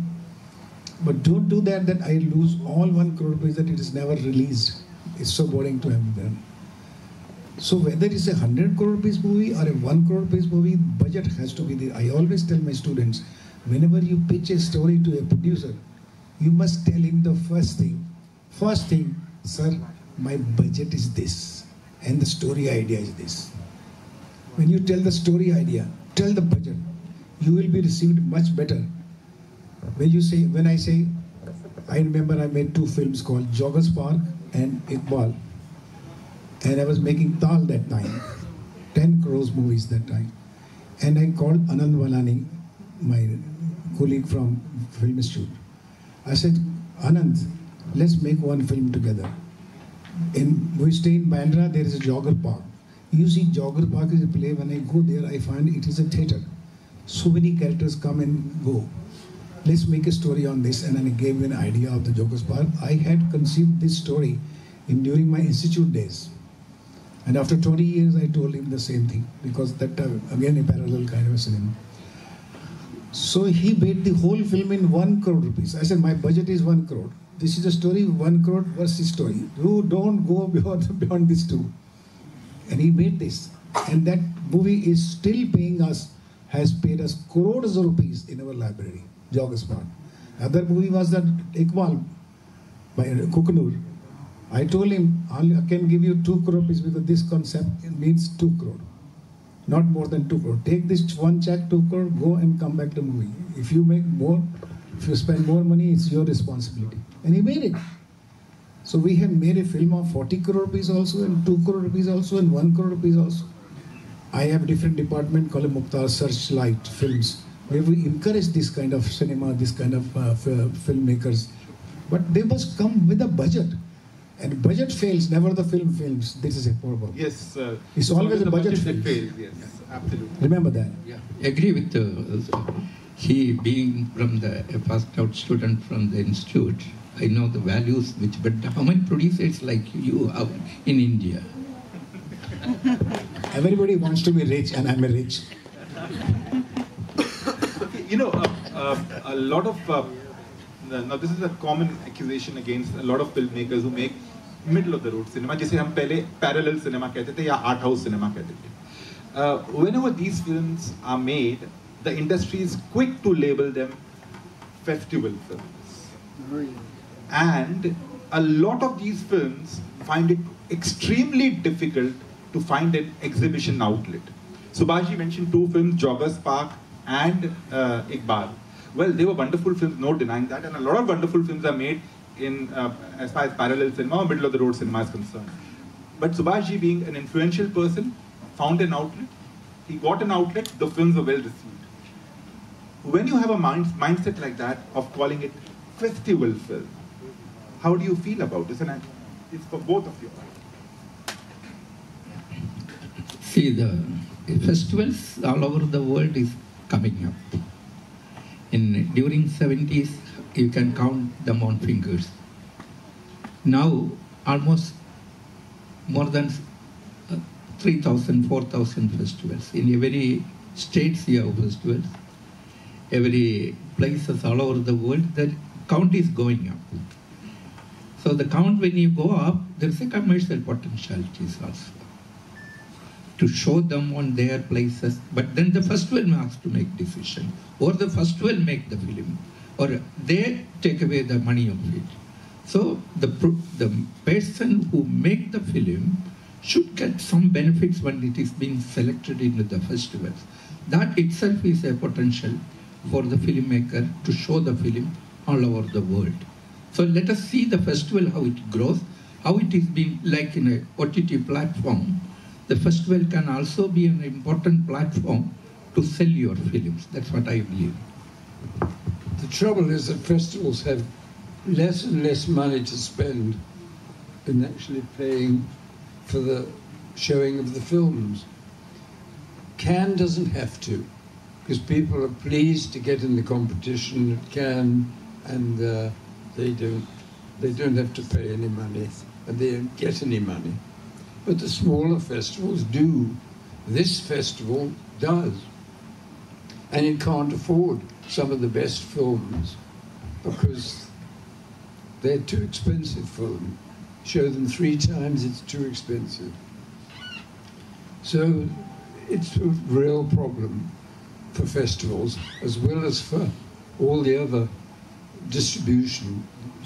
But don't do that, that I lose all one crore rupees, that it is never released. It's so boring to have done. So whether it's a hundred crore rupees movie or a one crore rupees movie, budget has to be there. I always tell my students, whenever you pitch a story to a producer, you must tell him the first thing. First thing, sir, my budget is this, and the story idea is this. When you tell the story idea, tell the budget, you will be received much better. When you say, when I say, I remember I made two films called Joggers Park and Iqbal. And I was making Tal that time, ten crores movies that time. And I called Anand Walani, my colleague from Film Institute. I said, Anand, let's make one film together. In, we stay in Bandra, there is a Jogger Park. You see, Jogger Park is a play. When I go there, I find it is a theater. So many characters come and go. Let's make a story on this. And then I gave an idea of the Joggers Park. I had conceived this story in, during my institute days. And after twenty years, I told him the same thing, because that uh, again a parallel kind of a cinema. So he made the whole film in one crore rupees. I said, my budget is one crore. This is a story, one crore versus story. You don't go beyond, beyond this two. And he made this. And that movie is still paying us, has paid us crores of rupees in our library, Joggers Park. Other movie was that Iqbal by Kukunur. I told him, I can give you two crore rupees because this concept means two crore. Not more than two crore. Take this one check, two crore, go and come back to movie. If you make more, if you spend more money, it's your responsibility. And he made it. So we have made a film of forty crore rupees also, and two crore rupees also, and one crore rupees also. I have a different department called Mukhtar Searchlight Films, where we encourage this kind of cinema, this kind of uh, filmmakers. But they must come with a budget. And budget fails, never the film fails. This is a problem. Yes. Uh, it's always a budget, budget fails. fails. Yes, absolutely. Remember that. Yeah, I agree with uh, he being from the a first out student from the institute, I know the values which, but how many producers like you have in India? Everybody wants to be rich, and I'm a rich. You know, uh, uh, a lot of, uh, now this is a common accusation against a lot of filmmakers who make middle of the road cinema, जिसे हम पहले parallel cinema कहते थे या art house cinema कहते थे. Uh, whenever these films are made, the industry is quick to label them festival films. And a lot of these films find it extremely difficult to find an exhibition outlet. Subhashji mentioned two films, Joggers Park and uh, Iqbal. Well, they were wonderful films, no denying that, and a lot of wonderful films are made in uh, as far as parallel cinema or middle of the road cinema is concerned. But Subhashji, being an influential person, found an outlet. He got an outlet, the films were well received. When you have a mind, mindset like that of calling it festival film, how do you feel about this? And it's for both of you. See, the festivals all over the world is coming up. In during seventies, you can count them on fingers. Now, almost more than uh, three thousand, four thousand festivals. In every states you have festivals. Every places all over the world, the count is going up. So the count, when you go up, there is a commercial potentialities also to show them on their places. But then the festival has to make decision, or the festival make the film, or they take away the money of it. So the the person who make the film should get some benefits when it is being selected into the festivals. That itself is a potential for the filmmaker to show the film all over the world. So let us see the festival, how it grows, how it is being like in a O T T platform. The festival can also be an important platform to sell your films. That's what I believe. The trouble is that festivals have less and less money to spend in actually paying for the showing of the films. Cannes doesn't have to, because people are pleased to get in the competition at Cannes, and uh, they don't they don't have to pay any money, and they don't get any money. But the smaller festivals do. This festival does, and it can't afford some of the best films because they're too expensive for them. Show them three times, it's too expensive. So it's a real problem for festivals, as well as for all the other distribution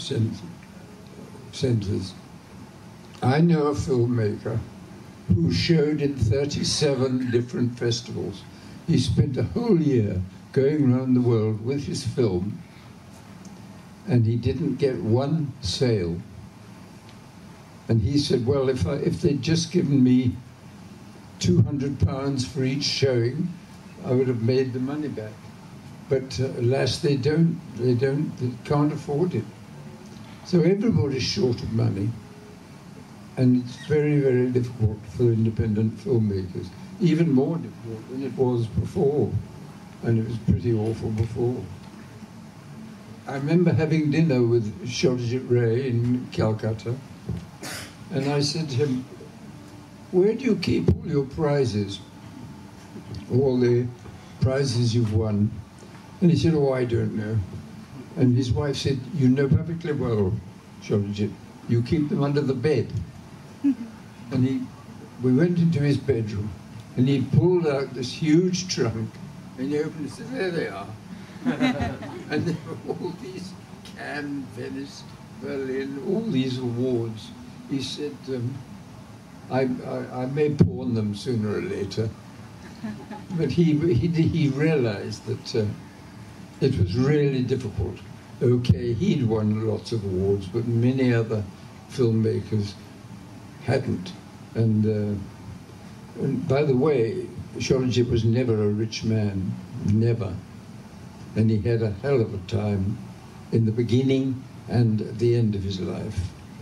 centers. I know a filmmaker who showed in thirty-seven different festivals. He spent a whole year going around the world with his film, and he didn't get one sale. And he said, well, if, I, if they'd just given me two hundred pounds for each showing, I would have made the money back. But uh, alas, they don't, they don't, they can't afford it. So everybody's short of money. And it's very, very difficult for independent filmmakers. Even more difficult than it was before. And it was pretty awful before. I remember having dinner with Satyajit Ray in Calcutta. And I said to him, where do you keep all your prizes? All the prizes you've won? And he said, oh, I don't know. And his wife said, you know perfectly well, Satyajit, you keep them under the bed. And he, we went into his bedroom, and he pulled out this huge trunk, and he opened it and said, there they are. And there were all these Cannes, Venice, Berlin, all these awards. He said, um, I, I, I may pawn them sooner or later. But he, he, he realized that uh, it was really difficult. Okay, he'd won lots of awards, but many other filmmakers hadn't. And, uh, and by the way, Satyajit was never a rich man, never. And he had a hell of a time in the beginning and at the end of his life.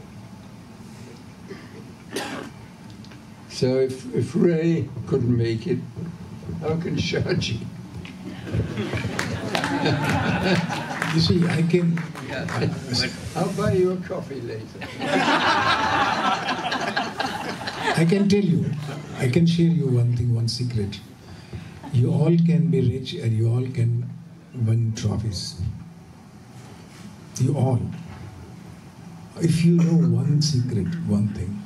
So if, if Ray couldn't make it, how can Shaji? You see, I can. Yeah, but, but I'll buy you a coffee later. I can tell you, I can share you one thing, one secret. You all can be rich and you all can win trophies. You all. If you know one secret, one thing,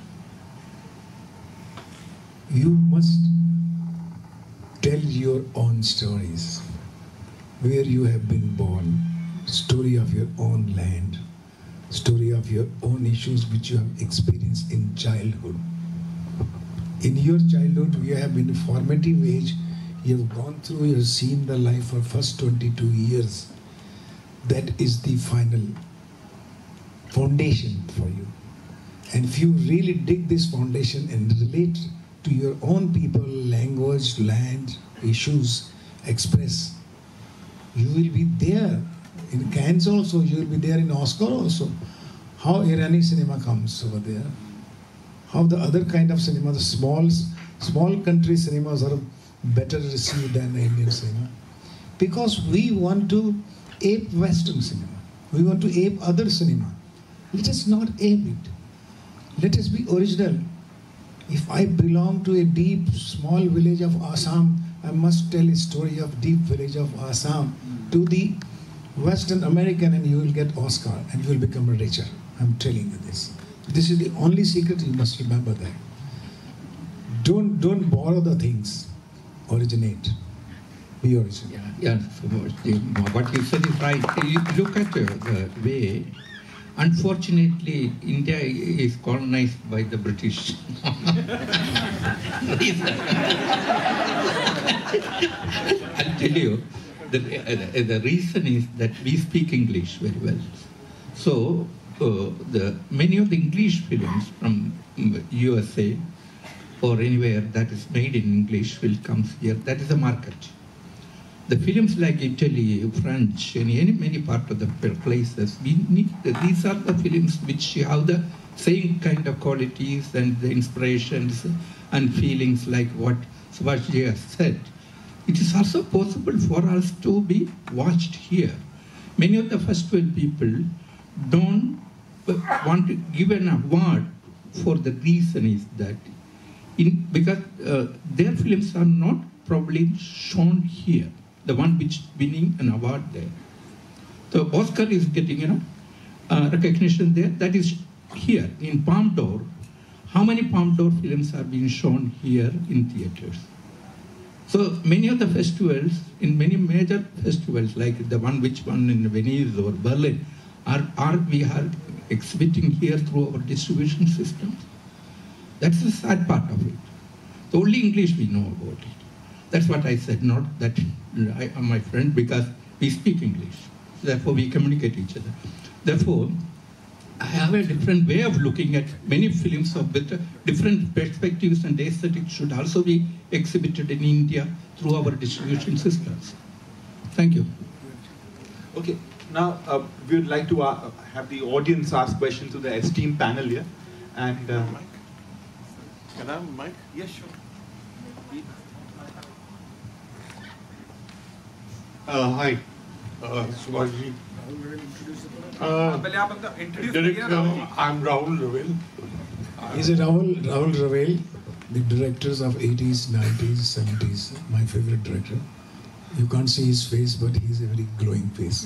you must tell your own stories. Where you have been born, story of your own land, story of your own issues which you have experienced in childhood. In your childhood, you have been a formative age, you have gone through, you have seen the life for first twenty-two years. That is the final foundation for you. And if you really dig this foundation and relate to your own people, language, land, issues, express, you will be there. In Cannes also, you will be there in Oscar also. How Irani cinema comes over there. How the other kind of cinema, the small, small country cinemas are better received than the Indian cinema. Because we want to ape Western cinema. We want to ape other cinema. Let us not ape it. Let us be original. If I belong to a deep, small village of Assam, I must tell a story of deep village of Assam to the Western American and you will get Oscar and you will become richer. I'm telling you this. This is the only secret, you must remember that. Don't, don't borrow the things. Originate. Be original. Yeah, yeah. So what you said is right. You look at uh, the way, unfortunately, India is colonized by the British. I'll tell you, the, uh, the reason is that we speak English very well. So, uh, the many of the English films from U S A or anywhere that is made in English will come here. That is a market. The films like Italy, French, and any many part of the places, we need, these are the films which have the same kind of qualities and the inspirations and feelings like what Subhashji has said. It is also possible for us to be watched here. Many of the festival people don't want to give an award for the reason is that in, because uh, their films are not probably shown here, the one which winning an award there. So Oscar is getting you know, uh, recognition there, that is here in Palme d'Or. How many Palme d'Or films are being shown here in theaters? So many of the festivals, in many major festivals, like the one which one in Venice or Berlin, are, are we are exhibiting here through our distribution systems. That's the sad part of it. The only English we know about it. That's what I said, not that I am my friend, because we speak English. Therefore, we communicate each other. Therefore, I have a different way of looking at many films of different perspectives, and aesthetics should also be exhibited in India through our distribution systems. Thank you. Okay, now uh, we would like to uh, have the audience ask questions to the esteemed panel here. And uh, Mike? Can I have a mic? Yes, sure. Uh, hi, uh, Subhashji. Uh, Director, I'm Rahul Ravel. He's a Rahul, Rahul Ravel, the directors of eighties, nineties, seventies, my favorite director. You can't see his face, but he's a very glowing face.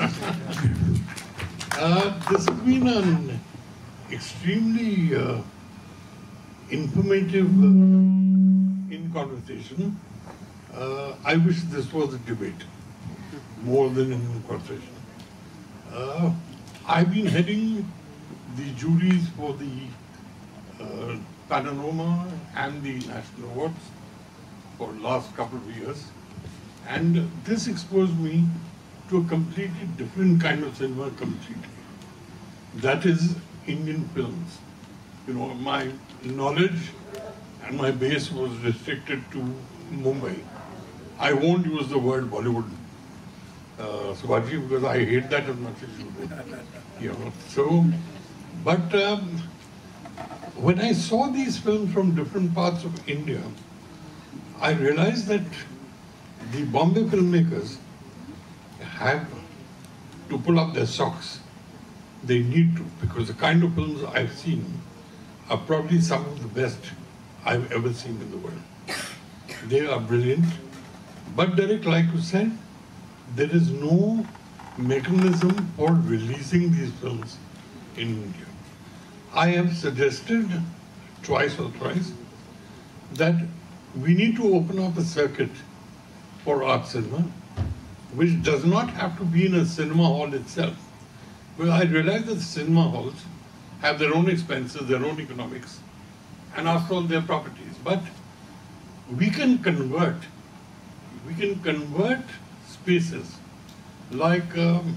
uh, this has been an extremely uh, informative uh, in conversation. Uh, I wish this was a debate more than an conversation. Uh, I've been heading the juries for the uh, Panorama and the National Awards for the last couple of years. And this exposed me to a completely different kind of cinema completely. That is Indian films. You know, my knowledge and my base was restricted to Mumbai. I won't use the word Bollywood, uh, Subhashji, because I hate that as much as you do. You know, so, but um, when I saw these films from different parts of India, I realized that the Bombay filmmakers have to pull up their socks. They need to, because the kind of films I've seen are probably some of the best I've ever seen in the world. They are brilliant. But Derek, like you said, there is no mechanism for releasing these films in India. I have suggested twice or thrice that we need to open up a circuit for art cinema, which does not have to be in a cinema hall itself. Well, I realize that the cinema halls have their own expenses, their own economics, and after all, their properties. But we can convert, we can convert spaces like um,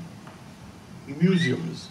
museums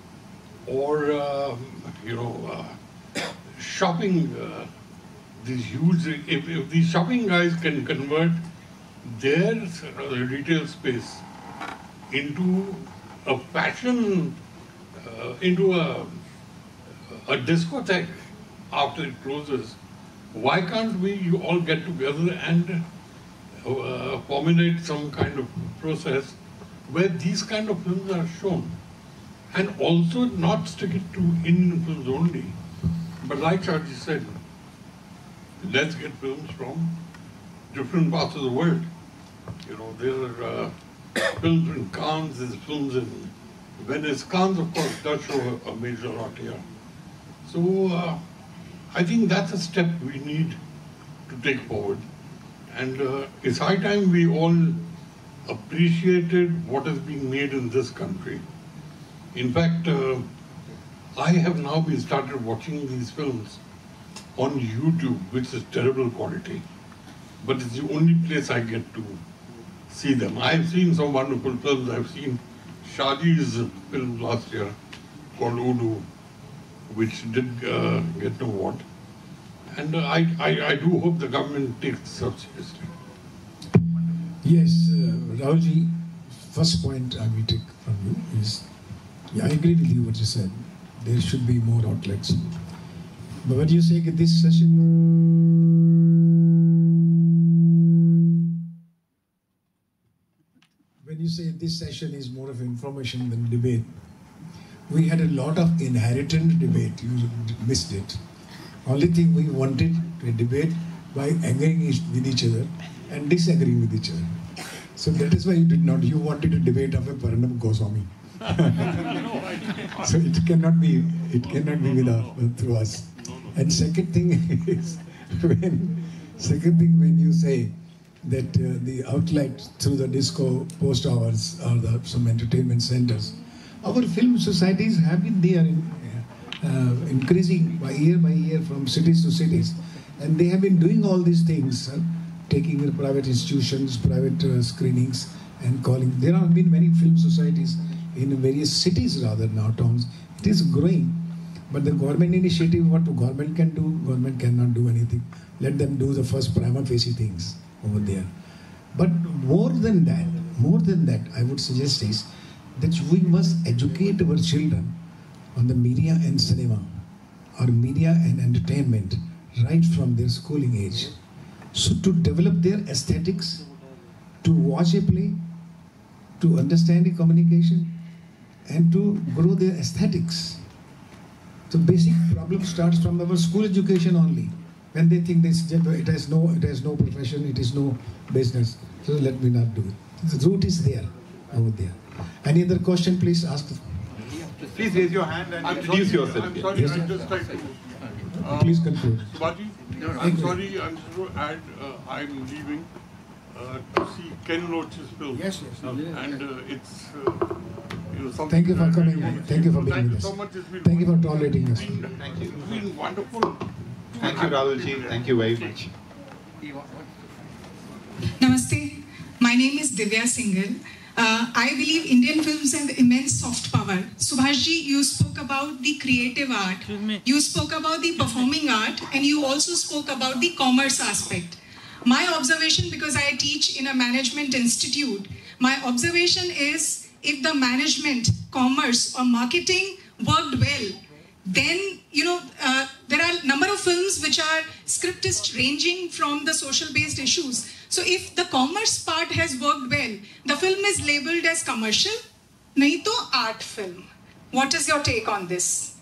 or, um, you know, uh, shopping, uh, these huge, if, if these shopping guys can convert their uh, retail space into a fashion, uh, into a, a discotheque after it closes, why can't we all get together and uh, formulate some kind of process where these kind of films are shown? And also not stick it to Indian films only, but like Shaji said, let's get films from different parts of the world. You know, there are uh, films in Cannes, there's films in Venice. Cannes, of course, does show a major art here. So uh, I think that's a step we need to take forward. And uh, it's high time we all appreciated what is being made in this country. In fact, uh, I have now been started watching these films on YouTube, which is terrible quality, but it's the only place I get to see them. I've seen some wonderful films. I've seen Shadi's film last year called Udu, which did uh, get an award. And uh, I, I, I do hope the government takes this up seriously. Yes, uh, Raoji, first point I will take from you is, yeah, I agree with you what you said. There should be more outlets. But what you say that this session, when you say this session is more of information than debate, we had a lot of inherent debate. You missed it. Only thing we wanted to debate by agreeing with each other and disagreeing with each other. So that is why you did not. You wanted a debate of a Paranam Goswami. So it cannot be. It cannot be without through us. And second thing is, when second thing when you say that uh, the outlet through the disco post hours or the some entertainment centers, our film societies have been there in, uh, increasing by year by year from cities to cities, and they have been doing all these things, uh, taking in private institutions, private uh, screenings, and calling. There have been many film societies in various cities rather now towns. It is growing. But the government initiative, what the government can do, government cannot do anything. Let them do the first prima facie things over there. But more than that, more than that, I would suggest is that we must educate our children on the media and cinema, or media and entertainment, right from their schooling age. So to develop their aesthetics, to watch a play, to understand the communication, and to grow their aesthetics. So basic problem starts from our school education only. When they think this, it has no, it has no profession, it is no business. So let me not do it. The root is there, over there. Any other question, please ask. Please raise your hand and I'm introduce sorry, yourself. I'm sorry, Yes, I'm just trying to. Uh, Please conclude. Subhaji, I'm sorry, I'm just going to add, uh, I'm leaving uh, to see Ken Loach's film. Yes, yes. And uh, it's, uh, you know, something. Thank you for that I coming. want to Thank see. you for being Thank with you us. so much. It's been Thank you for wonderful. tolerating us. It's been- Thank you. It's been wonderful. Thank you, Rahulji. Thank you very much. Namaste. My name is Divya Singhal. Uh, I believe Indian films have immense soft power. Subhashji, you spoke about the creative art, you spoke about the performing art, and you also spoke about the commerce aspect. My observation, because I teach in a management institute, my observation is if the management, commerce or marketing worked well, then, you know, uh, there are a number of films which are scriptist ranging from the social-based issues. So if the commerce part has worked well, the film is labeled as commercial, nahi to art film. What is your take on this?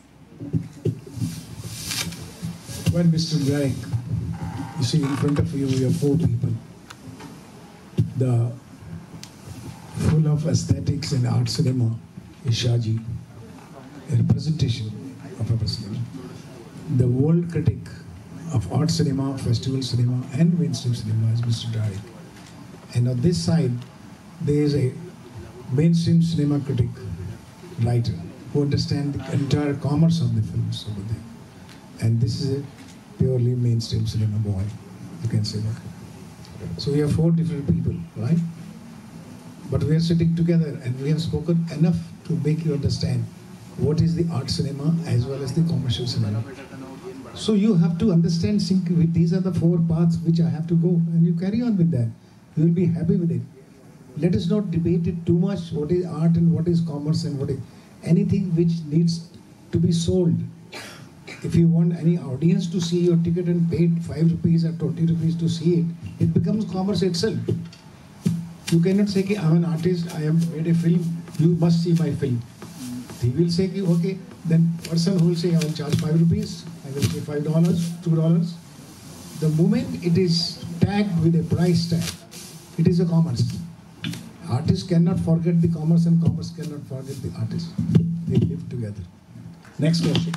Well, Mister Garrick, you see in front of you, we have four people. The full of aesthetics and art cinema is Shaji, a representation of our cinema. The world critic of art cinema, festival cinema, and mainstream cinema is Mister Garrick. And on this side, there is a mainstream cinema critic, writer, who understands the entire commerce of the films over there. And this is a purely mainstream cinema boy, you can say that. So we have four different people, right? But we are sitting together and we have spoken enough to make you understand what is the art cinema as well as the commercial cinema. So you have to understand, think, these are the four paths which I have to go, and you carry on with that. You will be happy with it. Let us not debate it too much, what is art and what is commerce and what is anything which needs to be sold. If you want any audience to see your ticket and paid five rupees or twenty rupees to see it, it becomes commerce itself. You cannot say, I'm an artist, I have made a film, you must see my film. He will say, okay, then person who will say, I will charge five rupees, I will say five dollars, two dollars. The moment it is tagged with a price tag, it is a commerce. Artists cannot forget the commerce and commerce cannot forget the artist. They live together. Next question.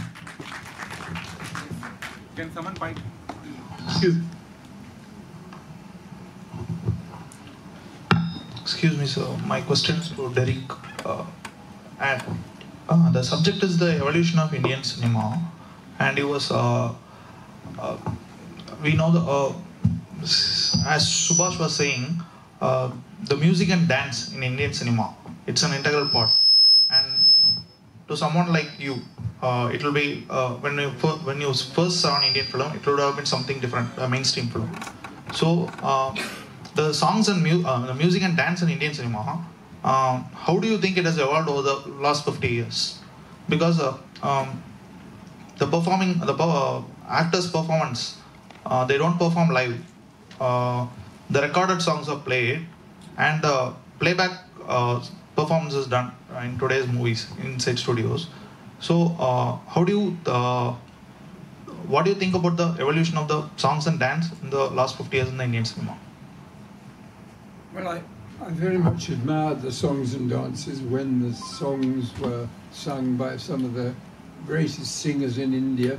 Can someone bite? Excuse me. Excuse me, sir. My question is to Derek. Uh, and uh, the subject is the evolution of Indian cinema, and it was. Uh, uh, we know the uh, as Subhash was saying, uh, the music and dance in Indian cinema. It's an integral part, and to someone like you, uh, it will be uh, when you when you first saw an Indian film, it would have been something different, a mainstream film. So uh, the songs and mu uh, the music and dance in Indian cinema, uh, how do you think it has evolved over the last fifty years? Because uh, um, the performing, the uh, actors' performance, uh, they don't perform live. Uh, the recorded songs are played, and the playback uh, performance is done in today's movies inside studios. So, uh, how do you, uh, what do you think about the evolution of the songs and dance in the last fifty years in the Indian cinema? Well, I, I very much admired the songs and dances when the songs were sung by some of the greatest singers in India,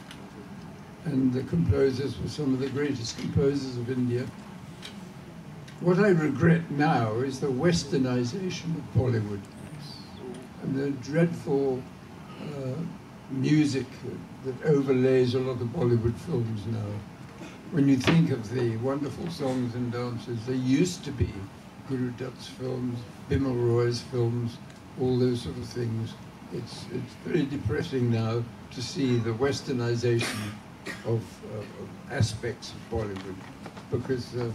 and the composers were some of the greatest composers of India. What I regret now is the westernization of Bollywood and the dreadful uh, music that overlays a lot of Bollywood films now. When you think of the wonderful songs and dances, there used to be Guru Dutt's films, Bimal Roy's films, all those sort of things. It's, it's very depressing now to see the westernization of, uh, of aspects of Bollywood, because uh,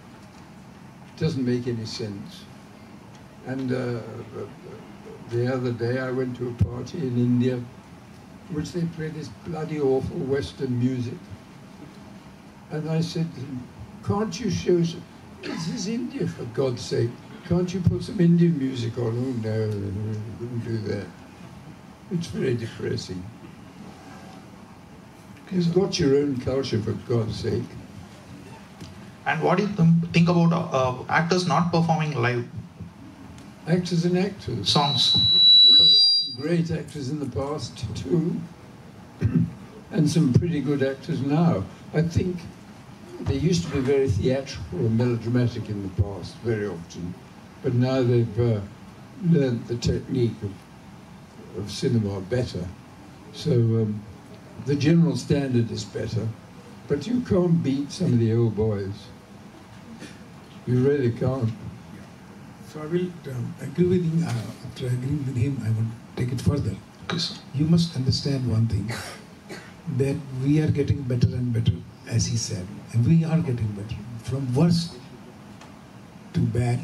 it doesn't make any sense. And uh, the other day I went to a party in India which they played this bloody awful Western music. And I said to them, can't you show some, this is India for God's sake, can't you put some Indian music on? Oh no, we wouldn't do that. It's very depressing. You've got your own culture, for God's sake. And what do you th think about uh, uh, actors not performing live? Actors and actors. Songs. Well, great actors in the past too, and some pretty good actors now. I think they used to be very theatrical and melodramatic in the past, very often, but now they've uh, learnt the technique of, of cinema better. So um, the general standard is better, but you can't beat some of the old boys. You really can't. So I will um, agree with him. Uh, after agreeing with him, I will take it further. Yes. You must understand one thing, that we are getting better and better, as he said, and we are getting better. From worst to bad,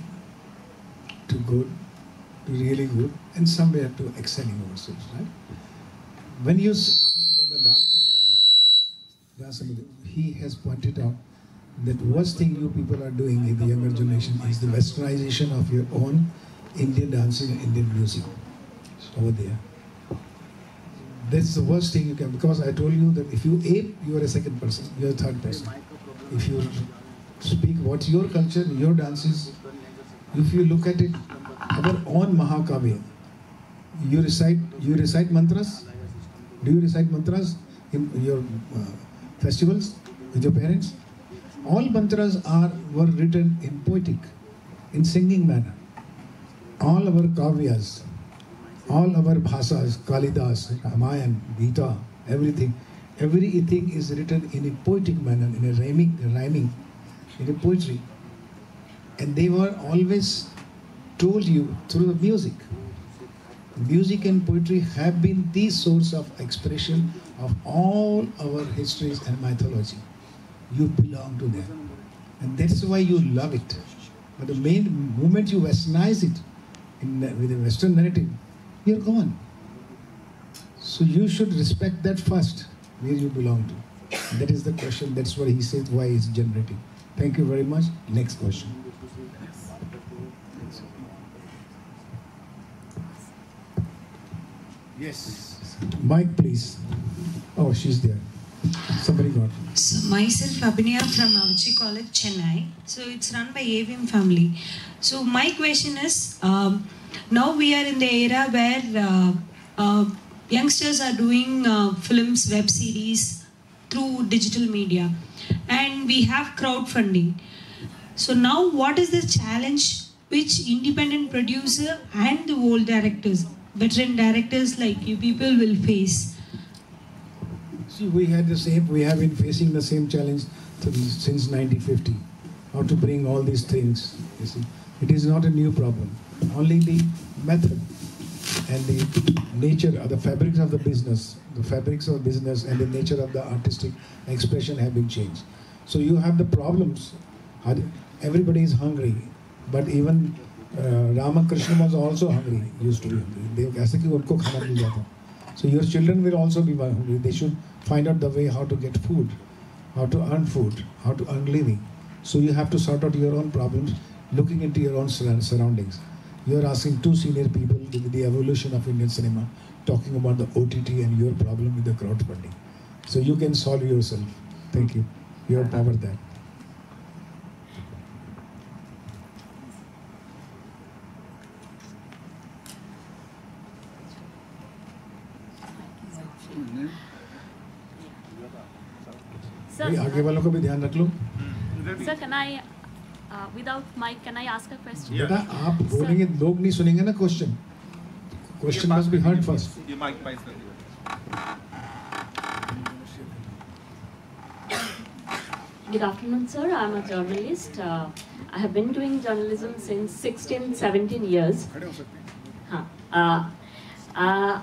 to good, to really good, and somewhere to excelling ourselves, right? when you ask about the dance and music, dance and music, he has pointed out that worst thing you people are doing in the younger generation is the westernization of your own Indian dancing and Indian music over there. That's the worst thing you can, because I told you that if you ape, you are a second person, you are a third person. If you speak what's your culture, your dances, if you look at it, our own Mahakavya, you recite, you recite mantras. Do you recite mantras in your uh, festivals with your parents? All mantras are were written in poetic, in singing manner. All our kavyas, all our bhasas, Kalidas, Ramayan, Gita, everything, everything is written in a poetic manner, in a rhyming, rhyming, in a poetry. And they were always told you through the music. Music and poetry have been the source of expression of all our histories and mythology. You belong to them. And that's why you love it. But the main moment you westernize it in, with a Western narrative, you're gone. So you should respect that first, where you belong to. And that is the question. That's what he said, why he's generating. Thank you very much. Next question. Yes. Mike, please. Oh, she's there. Somebody got it. So myself, Abhinaya from Avchi College, Chennai. So it's run by A V M family. So my question is, um, now we are in the era where uh, uh, youngsters are doing uh, films, web series through digital media, and we have crowdfunding. So now what is the challenge which independent producer and the old directors, veteran directors like you people will face? See, we had the same, we have been facing the same challenge since nineteen fifty. How to bring all these things, you see. It is not a new problem. Only the method and the nature of the fabrics of the business, the fabrics of business and the nature of the artistic expression have been changed. So you have the problems. Everybody is hungry, but even uh, Ramakrishna was also hungry, used to be hungry. So your children will also be hungry. They should find out the way how to get food, how to earn food, how to earn living. So you have to sort out your own problems, looking into your own surroundings. You are asking two senior people with the evolution of Indian cinema, talking about the O T T and your problem with the crowdfunding. So you can solve yourself. Thank you. You have powered that. Sir, आगे वालों को भी ध्यान रख लो. Sir, can I, uh, without mic, can I ask a question? बेटा आप बोलेंगे लोग नहीं सुनेंगे ना question. Question must be heard first. ये mic पास कर Good afternoon, sir. I'm a journalist. Uh, I have been doing journalism since sixteen, seventeen years. Huh. Uh, uh,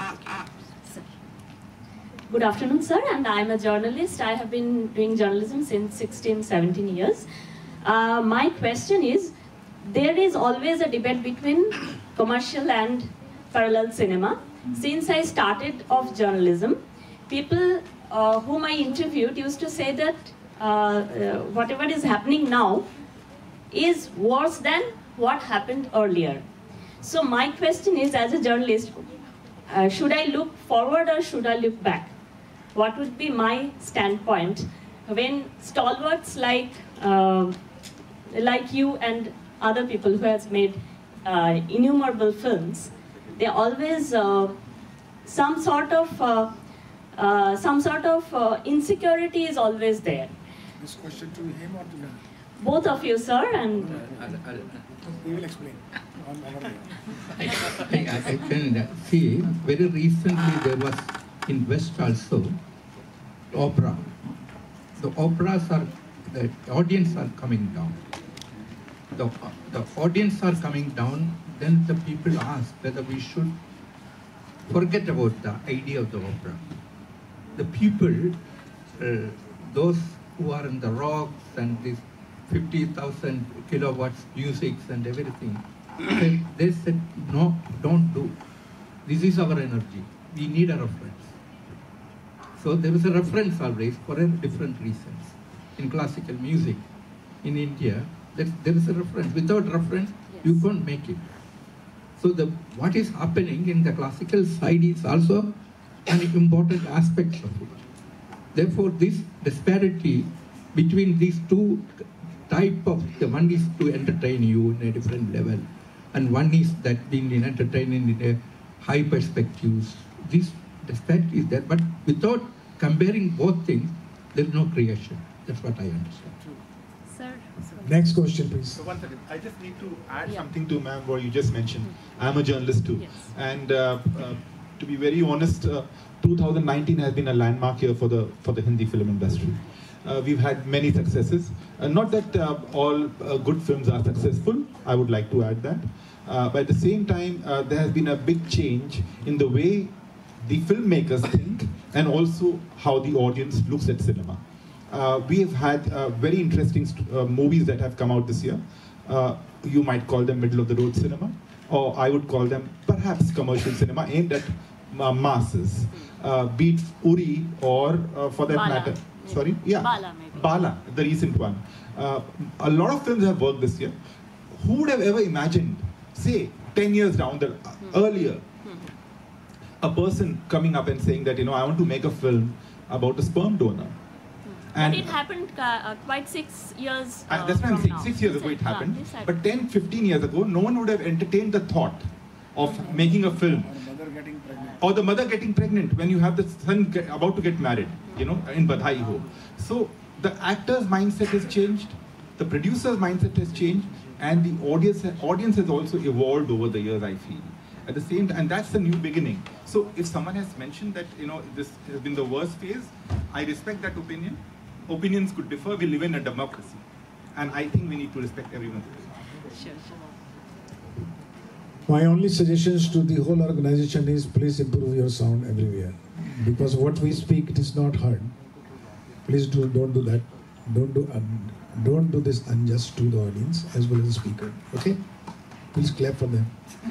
Good afternoon, sir, and I'm a journalist. I have been doing journalism since sixteen, seventeen years. Uh, my question is, there is always a debate between commercial and parallel cinema. Since I started off journalism, people uh, whom I interviewed used to say that uh, uh, whatever is happening now is worse than what happened earlier. So my question is, as a journalist, uh, should I look forward or should I look back? What would be my standpoint when stalwarts like uh, like you and other people who has made uh, innumerable films, they always uh, some sort of uh, uh, some sort of uh, insecurity is always there. This question to him or to me? Both of you, sir, and he will explain. I, I, I can see very recently there was in West also opera. The operas are, the audience are coming down. The, the audience are coming down, then the people ask whether we should forget about the idea of the opera. The people, uh, those who are in the rocks and this fifty thousand kilowatts musics and everything, they, they said, no, don't do. This is our energy. We need our friends. So there is a reference always for a different reasons. In classical music, in India, there, there is a reference. Without reference, yes. you can't make it. So the what is happening in the classical side is also an important aspect of it. Therefore, this disparity between these two type of, the one is to entertain you in a different level, and one is that being in entertaining in a high perspectives. This disparity is there, but without comparing both things, there is no creation. That's what I understand. Sir. Next question, please. So one second. I just need to add yeah. something to ma'am what you just mentioned. Mm-hmm. I'm a journalist too, yes. and uh, uh, to be very honest, uh, two thousand nineteen has been a landmark year for the for the Hindi film industry. Uh, we've had many successes. Uh, not that uh, all uh, good films are successful. I would like to add that. Uh, but at the same time, uh, there has been a big change in the way the filmmakers think, and also how the audience looks at cinema. Uh, we have had uh, very interesting uh, movies that have come out this year. Uh, you might call them middle of the road cinema, or I would call them perhaps commercial cinema aimed at uh, masses. Uh, be it Uri or uh, for that Bala. matter, sorry, yeah, Bala, maybe. Bala, the recent one. Uh, a lot of films have worked this year. Who would have ever imagined, say, ten years down the uh, hmm. earlier, hmm. a person coming up and saying that, you know, I want to make a film about a sperm donor. And but it happened uh, uh, quite six years uh, uh, That's what I'm saying. Now. Six years this ago it yeah, happened. happened. But ten, fifteen years ago, no one would have entertained the thought of mm-hmm. making a film. Or the mother getting pregnant when you have the son get, about to get married, you know, in Badhai Ho. So the actor's mindset has changed, the producer's mindset has changed, and the audience, audience has also evolved over the years, I feel. At the same time, and that's the new beginning. So if someone has mentioned that, you know, this has been the worst phase, I respect that opinion. Opinions could differ. We live in a democracy, and I think we need to respect everyone's opinion. Sure, sure. My only suggestions to the whole organization is please improve your sound everywhere, because what we speak, it is not heard. Please do don't do that. Don't do un, don't do this unjust to the audience as well as the speaker. Okay? Please clap for them.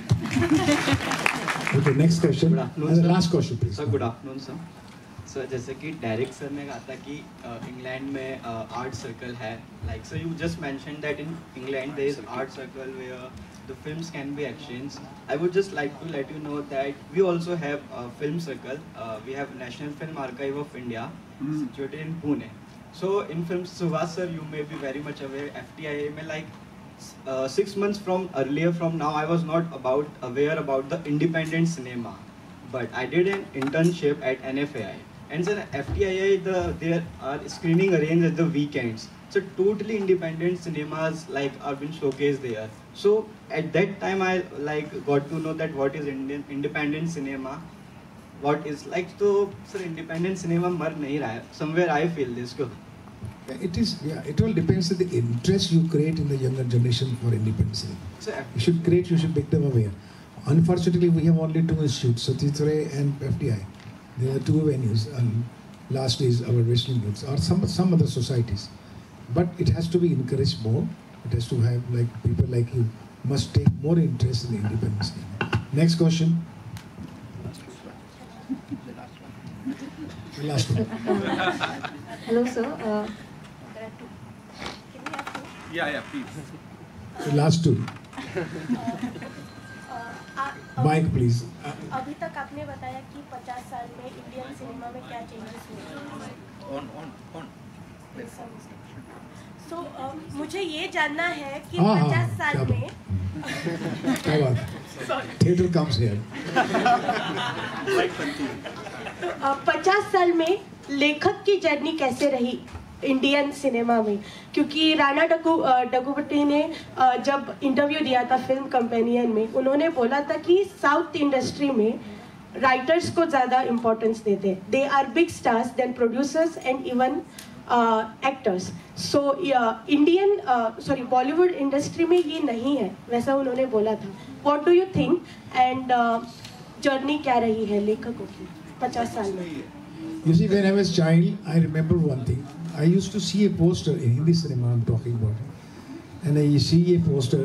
Okay, next question. And the last question, please. Sir, good afternoon, sir. Sir जैसे कि direct sir ने कहा था कि England में art circle है, like sir you just mention that in England there is art circle where the films can be exchanged. I would just like to let you know that we also have film circle. We have national film archive of India situated in Pune. So in film Subhash sir you may be very much aware F T I A में like six months from earlier from now I was not about aware about the independent cinema, but I did an internship at N F A I. And then F T I I, the there are screening arranged at the weekends. So totally independent cinemas like are being showcased there. So at that time I like got to know that what is Indian independent cinema, what is like. So sir independent cinema mar nahi raha hai. Somewhere I feel this. Go. It is yeah. It all depends on the interest you create in the younger generation for independent cinema. So, you should create. You should make them aware. Unfortunately, we have only two institutes, Satish Ray and F T I. There are two venues, and last is our Wrestling Groups or some some other societies. But it has to be encouraged more. It has to have like people like you must take more interest in independent cinema. Next question. The last one. Hello, sir. Uh, Yeah, yeah, please. The last two. Mike, please. अभी तक आपने बताया कि पचास साल में Indian cinema में क्या चेंजेस हुए. On, on, on. So uh, मुझे ये जानना है कि हाँ, पचास साल हाँ, में. क्या बात? Theatre comes here. तो पचास साल में लेखक की जर्नी कैसे रही इंडियन सिनेमा में, क्योंकि राणा डग्गू डग्गूबट्टी ने जब इंटरव्यू दिया था फिल्म कंपेनियन में, उन्होंने बोला था कि साउथ इंडस्ट्री में राइटर्स को ज़्यादा इम्पोर्टेंस देते हैं. They are big stars then producers and even actors. So Indian sorry Bollywood industry में ये नहीं है, वैसा उन्होंने बोला था. What do you think and journey क्या रही है लेखकों की पचास साल में? You see, when I was child, I remember one thing. I used to see a poster in Hindi cinema. I'm talking about it, and I see a poster.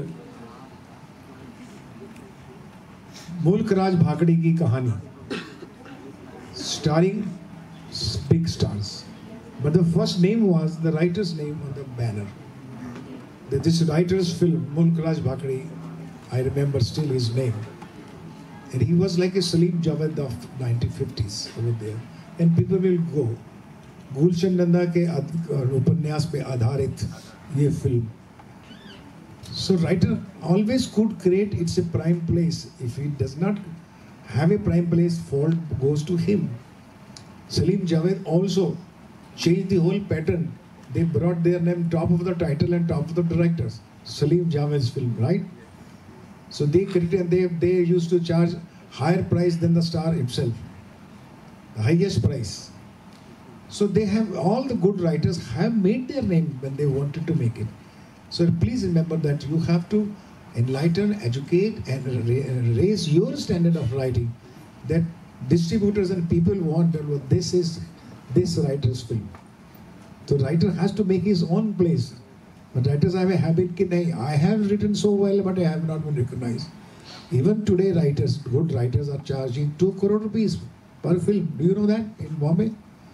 मुल्क राज भाकड़ी की कहानी, starring big stars. But the first name was the writer's name on the banner. This writer's film, Mulk Raj Bhakri, I remember still his name. And he was like a Salim Javed of nineteen fifties over there. And people will go. Gulshan Nanda ke upanyas pe adharit ye film. So writer always could create it's a prime place. If he does not have a prime place, fault goes to him. Salim Javed also changed the whole pattern. They brought their name top of the title and top of the directors. Salim Javed's film, right? So they created, they they used to charge higher price than the star himself, the highest price. So they have all the good writers have made their name when they wanted to make it. So please remember that you have to enlighten, educate, and raise your standard of writing. That distributors and people want that well, this is this writer's film. The writer has to make his own place. But writers have a habit that I have written so well, but I have not been recognized. Even today, writers, good writers, are charging two crore rupees per film. Do you know that in Bombay?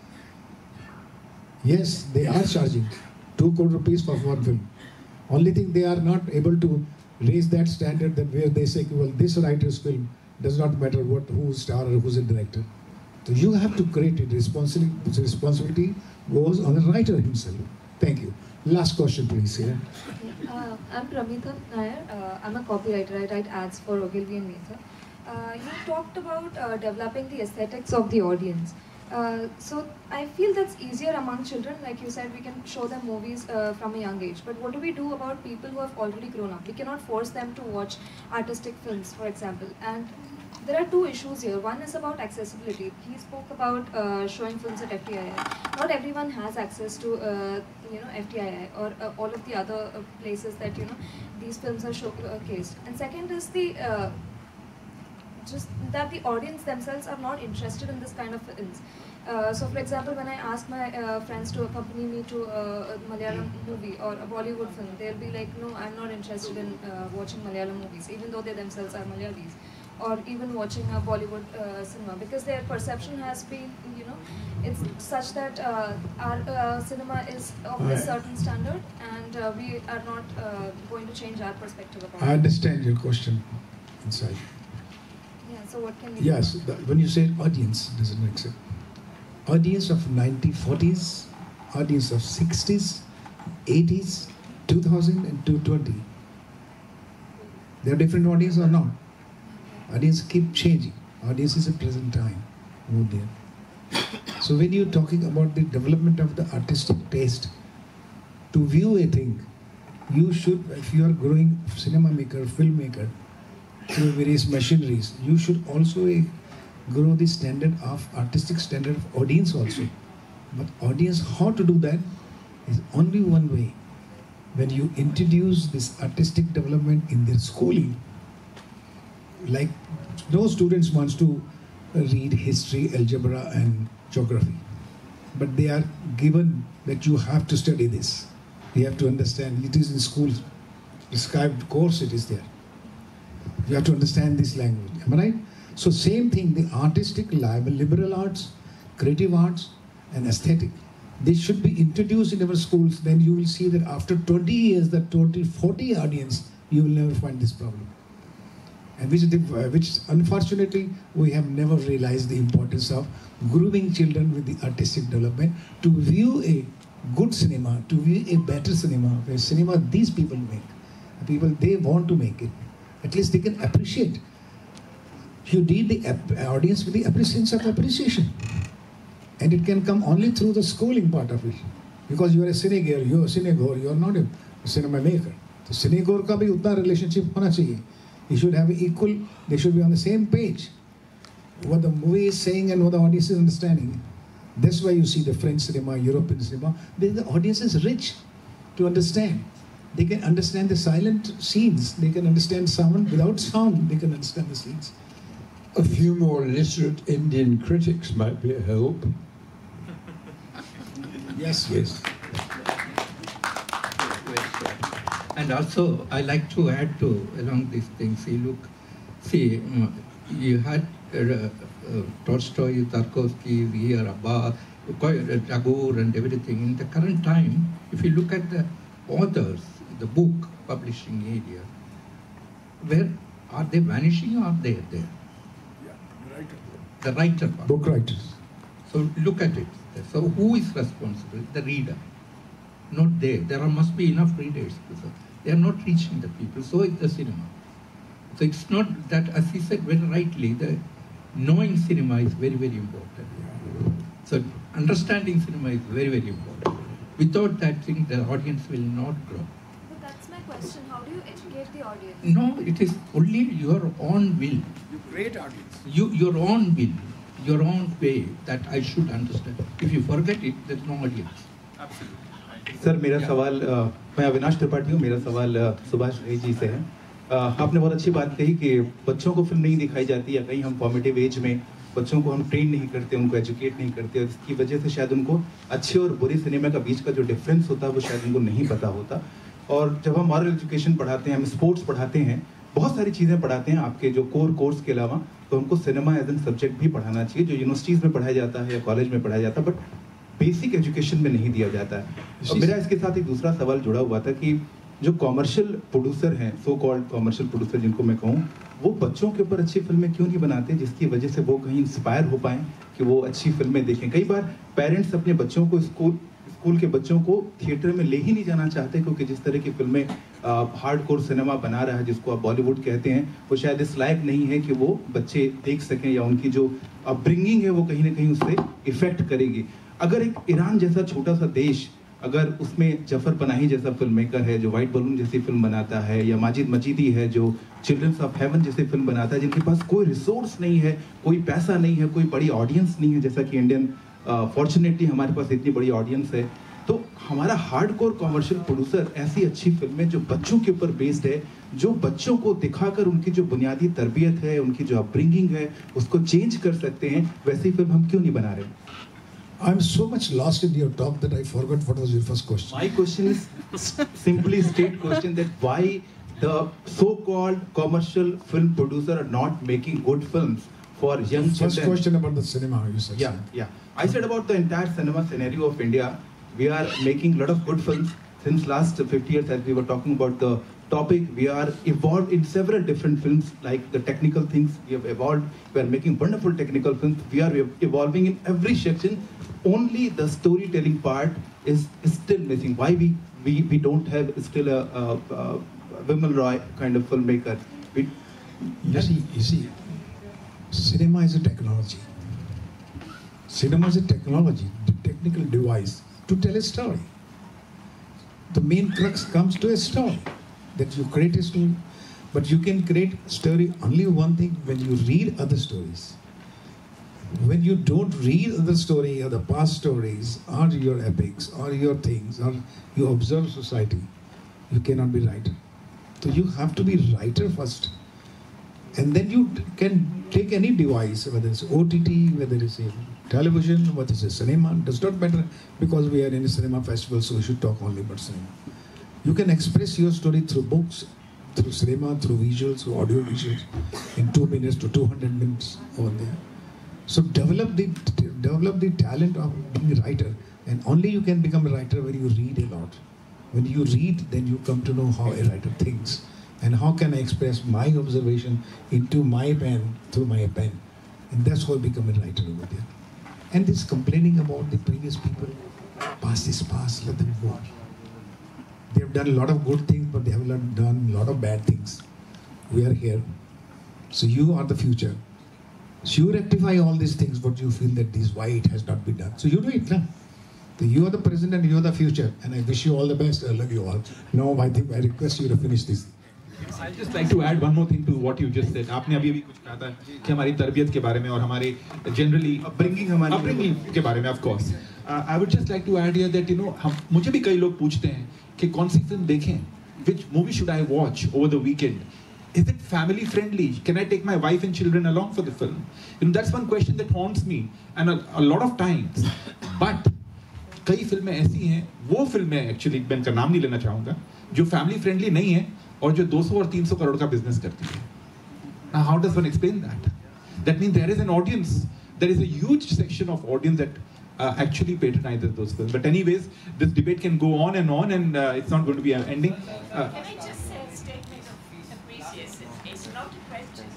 Yes, they are charging two crore rupees for one film. Only thing they are not able to raise that standard that where they say, well, this writer's film does not matter what who's star or who's a director. So you have to create it. Responsibility, responsibility goes on the writer himself. Thank you. Last question, please. Yeah. Uh, I'm Pramita Nair. Uh, I'm a copywriter. I write ads for Ogilvy and Mather. Uh, you talked about uh, developing the aesthetics of the audience. Uh, so I feel that's easier among children. Like you said, we can show them movies uh, from a young age. But what do we do about people who have already grown up? We cannot force them to watch artistic films, for example. And there are two issues here. One is about accessibility. He spoke about uh, showing films at F T I I. Not everyone has access to, uh, you know, F T I I or uh, all of the other uh, places that, you know, these films are showcased. And second is the uh, just that the audience themselves are not interested in this kind of films. Uh, so, for example, when I ask my uh, friends to accompany me to uh, a Malayalam movie or a Bollywood film, they'll be like, no, I'm not interested in uh, watching Malayalam movies, even though they themselves are Malayalis. Or even watching a Bollywood uh, cinema, because their perception has been, you know, it's such that uh, our uh, cinema is of a certain standard, and uh, we are not uh, going to change our perspective about it. I understand your question inside. Yeah, so what can we Yes, do? the, when you say audience, doesn't make sense. Audience of nineteen forties, audience of sixties, eighties, two thousand and two twenty. They are different audience or not? Audience keep changing. Audience is a present time over there. So when you're talking about the development of the artistic taste, to view a thing, you should, if you are growing cinema maker, filmmaker, through various machineries, you should also uh, grow the standard of artistic standard of audience also. But audience, how to do that is only one way. When you introduce this artistic development in their schooling, like no students wants to read history, algebra and geography, but they are given that you have to study this. You have to understand, it is in school prescribed course, it is there. You have to understand this language, am I right? So same thing, the artistic, liberal arts, creative arts and aesthetic, they should be introduced in our schools. Then you will see that after twenty years, the total forty audience, you will never find this problem. And which, the, which unfortunately we have never realized the importance of grooming children with the artistic development to view a good cinema, to view a better cinema, where cinema these people make, people they want to make it. At least they can appreciate. You need the audience with the appreciation of appreciation, and it can come only through the schooling part of it, because you are a cinegoer, you are a cinegoer, you are not a cinema maker. So cinegoer ka bhi utna relationship hona chahiye. You should have equal, they should be on the same page. What the movie is saying and what the audience is understanding. That's why you see the French cinema, European cinema, the audience is rich to understand. They can understand the silent scenes. They can understand sound without sound. They can understand the scenes. A few more literate Indian critics might be a help. Yes, yes. And also, I like to add to along these things. See, look, see, um, you had uh, uh, Tolstoy, Tarkovsky, here, Abba, Tagore and everything. In the current time, if you look at the authors, the book publishing area, where are they vanishing or are they there? Yeah, the writer. The writer part. Book writers. So look at it. So who is responsible? The reader. Not there. There are, must be enough readers. So they are not reaching the people. So is the cinema. So it's not that, as he said very rightly, the knowing cinema is very, very important. So understanding cinema is very, very important. Without that thing, the audience will not grow. But that's my question. How do you educate the audience? No, it is only your own will. You create audience. You, your own will, your own way that I should understand. If you forget it, there's no audience. Absolutely. Sir मेरा सवाल आ, मैं अविनाश त्रिपाठी हूँ. मेरा सवाल आ, सुभाष घई जी से है. आ, आपने बहुत अच्छी बात कही कि बच्चों को फिल्म नहीं दिखाई जाती या कहीं हम फॉर्मेटिव एज में बच्चों को हम ट्रेन नहीं करते, उनको एजुकेट नहीं करते, और इसकी वजह से शायद उनको अच्छे और बुरी सिनेमा का बीच का जो डिफरेंस होता है वो शायद उनको नहीं पता होता. और जब हम मॉरल एजुकेशन पढ़ाते हैं, हम स्पोर्ट्स पढ़ाते हैं, बहुत सारी चीज़ें पढ़ाते हैं आपके जो कोर कोर्स के अलावा, तो हमको सिनेमा एज एन सब्जेक्ट भी पढ़ाना चाहिए जो यूनिवर्सिटीज़ में पढ़ाया जाता है या कॉलेज में पढ़ाया जाता है, बट बेसिक एजुकेशन में नहीं दिया जाता है. और मेरा इसके साथ एक दूसरा सवाल जुड़ा हुआ था कि जो कॉमर्शियल प्रोड्यूसर हैं, सो कॉल्ड कॉमर्शियल प्रोड्यूसर जिनको मैं कहूँ, वो बच्चों के ऊपर अच्छी फिल्में क्यों नहीं बनाते जिसकी वजह से वो कहीं इंस्पायर हो पाएँ कि वो अच्छी फिल्में देखें. कई बार पेरेंट्स अपने बच्चों को स्कूल स्कूल के बच्चों को थिएटर में ले ही नहीं जाना चाहते क्योंकि जिस तरह की फिल्में हार्डकोर सिनेमा बना रहा है, जिसको आप बॉलीवुड कहते हैं, वो शायद इस लायक नहीं है कि वो बच्चे देख सकें या उनकी जो अपब्रिंगिंग है वो कहीं ना कहीं उससे इफेक्ट करेगी. अगर एक ईरान जैसा छोटा सा देश, अगर उसमें जफर पनाही जैसा फिल्म मेकर है जो वाइट बलून जैसी फिल्म बनाता है, या माजिद मजीदी है जो चिल्ड्रंस ऑफ हेवन जैसी फिल्म बनाता है, जिनके पास कोई रिसोर्स नहीं है, कोई पैसा नहीं है, कोई बड़ी ऑडियंस नहीं है, जैसा कि इंडियन फॉर्चुनेटली हमारे पास इतनी बड़ी ऑडियंस है, तो हमारा हार्डकोर कॉमर्शियल प्रोड्यूसर ऐसी अच्छी फिल्में जो बच्चों के ऊपर बेस्ड है, जो बच्चों को दिखाकर उनकी जो बुनियादी तरबियत है, उनकी जो अपब्रिंगिंग है, उसको चेंज कर सकते हैं, वैसी फिल्म हम क्यों नहीं बना रहे? I'm so much lost in your talk that I forgot what was your first question. My question is simply state question that why the so-called commercial film producer are not making good films for young First children. First question about the cinema, you said. Yeah, yeah. I said about the entire cinema scenario of India. We are making a lot of good films since last fifty years, as we were talking about the topic. We are evolved in several different films, like the technical things we have evolved. We are making wonderful technical films. We are evolving in every section. Only the storytelling part is, is still missing. Why we, we, we don't have still a, a, a Vimal Roy kind of filmmaker? We, you see, you see, cinema is a technology. Cinema is a technology, the technical device to tell a story. The main crux comes to a story, that you create a story, but you can create a story only one thing when you read other stories. When you don't read other story or the past stories or your epics or your things or you observe society, you cannot be writer. So you have to be writer first. And then you can take any device, whether it's O T T, whether it's a television, whether it's a cinema, does not matter because we are in a cinema festival, so we should talk only about cinema. You can express your story through books, through cinema, through visuals, through audio visuals, in two minutes to two hundred minutes over there. So develop the develop the talent of being a writer, and only you can become a writer when you read a lot. When you read, then you come to know how a writer thinks, and how can I express my observation into my pen through my pen, and that's how I become a writer over there. And this complaining about the previous people, past is past, let them go. They have done a lot of good things, but they have done a lot of bad things. We are here, so you are the future. So you rectify all these things, what you feel that this, why it has not been done. So you do it now. So you are the present and you are the future. And I wish you all the best. I love you all. Now I think I request you to finish this. I'd just like to add one more thing to what you just said. आपने अभी भी कुछ कहा था कि हमारी तरबियत के बारे में और हमारे generally upbringing हमारी upbringing के बारे में, of course. Uh, I would just like to add here that you know हम मुझे भी कई लोग पूछते हैं कि कौन सी फिल्म देखें, which movie should I watch over the weekend? Is it family friendly? Can I take my wife and children along for the film? You know, that's one question that haunts me, and a, a lot of times. But कई फिल्में ऐसी हैं, वो फिल्में actually मैं इनका नाम नहीं लेना चाहूँगा, जो family friendly नहीं है और जो दो सौ और तीन सौ करोड़ का business करती है. Now, how does one explain that? That means there is an audience, there is a huge section of audience that uh, actually patronize those films. But anyways, this debate can go on and on, and uh, it's not going to be uh, ending. Uh, Can I just say a statement of appreciation? It's not a question.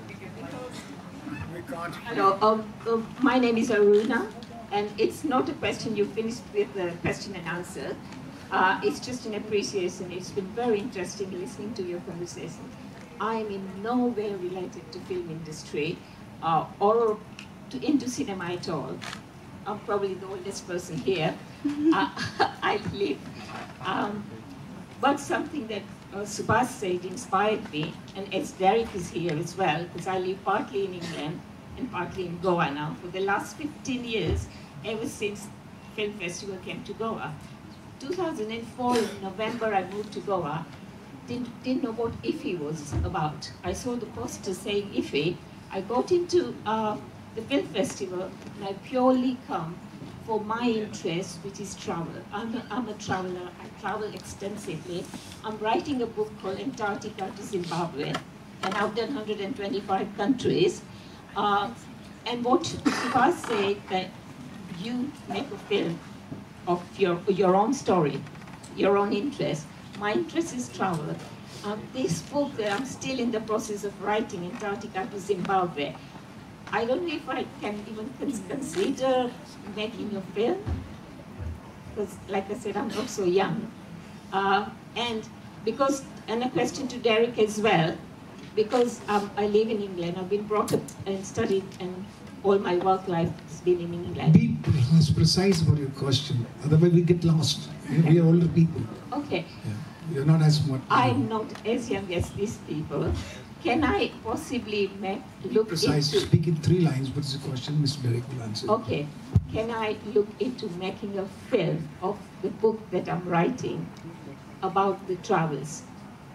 Because Hello, um, um, my name is Aruna, and it's not a question. You finished with the question and answer. Uh, it's just an appreciation. It's been very interesting listening to your conversation. I am in no way related to film industry uh, or to, into cinema at all. I'm probably the oldest person here. uh, I live. Um, but something that uh, Subhash said inspired me, and as Derek is here as well, because I live partly in England and partly in Goa now. For the last fifteen years, ever since Film Festival came to Goa. two thousand four, in November, I moved to Goa. Didn't, didn't know what I F I was about. I saw the poster saying I F I. I got into uh, the film festival, and I purely come for my interest, which is travel. I'm a, I'm a traveler. I travel extensively. I'm writing a book called Antarctica to Zimbabwe, and I've done one hundred twenty-five countries. Uh, and what Subhash said, that you make a film of your, your own story, your own interest. My interest is travel. Um, this book that I'm still in the process of writing, Antarctica to Zimbabwe, I don't know if I can even consider making a film, because like I said, I'm not so young. Uh, and because, and a question to Derek as well, because um, I live in England, I've been brought up and studied, and all my work life has been in England. Be precise about your question, otherwise we get lost. We are older people. Okay. Yeah. You're not as smart. I'm not as young as these people. Can I possibly make, look Precise. into... Speak in three lines. What's the question? Mister Derek will answer. Okay. Can I look into making a film of the book that I'm writing about the travels?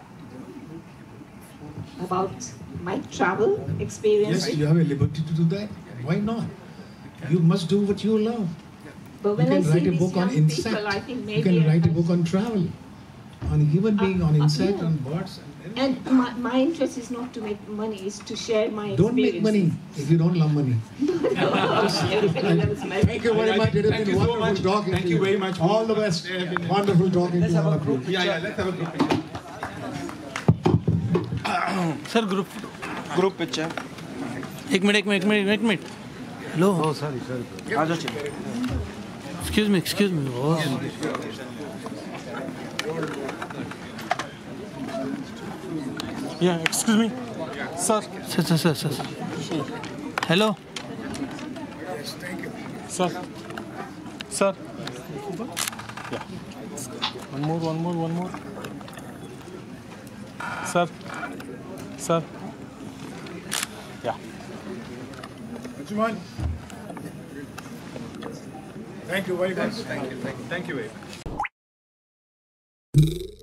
About my travel experience? Yes, you have a liberty to do that. Why not? You must do what you love. But You when I can write see a these book on young insect. people, I think You maybe can I- write a book on travel, on human being, on uh, insect, yeah. on birds. And my, my interest is not to make money, is to share my Don't make experiences. money if you don't love money. Everybody loves money. Thank you very much. It has Thank been you so wonderful much. talking Thank to you very much. All the best. Wonderful talking to all of you. Yeah, yeah, let's have a group picture. Sir group group picture एक minute एक minute एक minute एक minute hello oh sorry sorry आ जाओ चलिए excuse me excuse me oh yeah excuse me sir sir sir sir sir hello sir sir yeah one more one more one more sir Sir. Yeah. Ajman. Thank you very much. Thank you. Thank you. Thank you very much.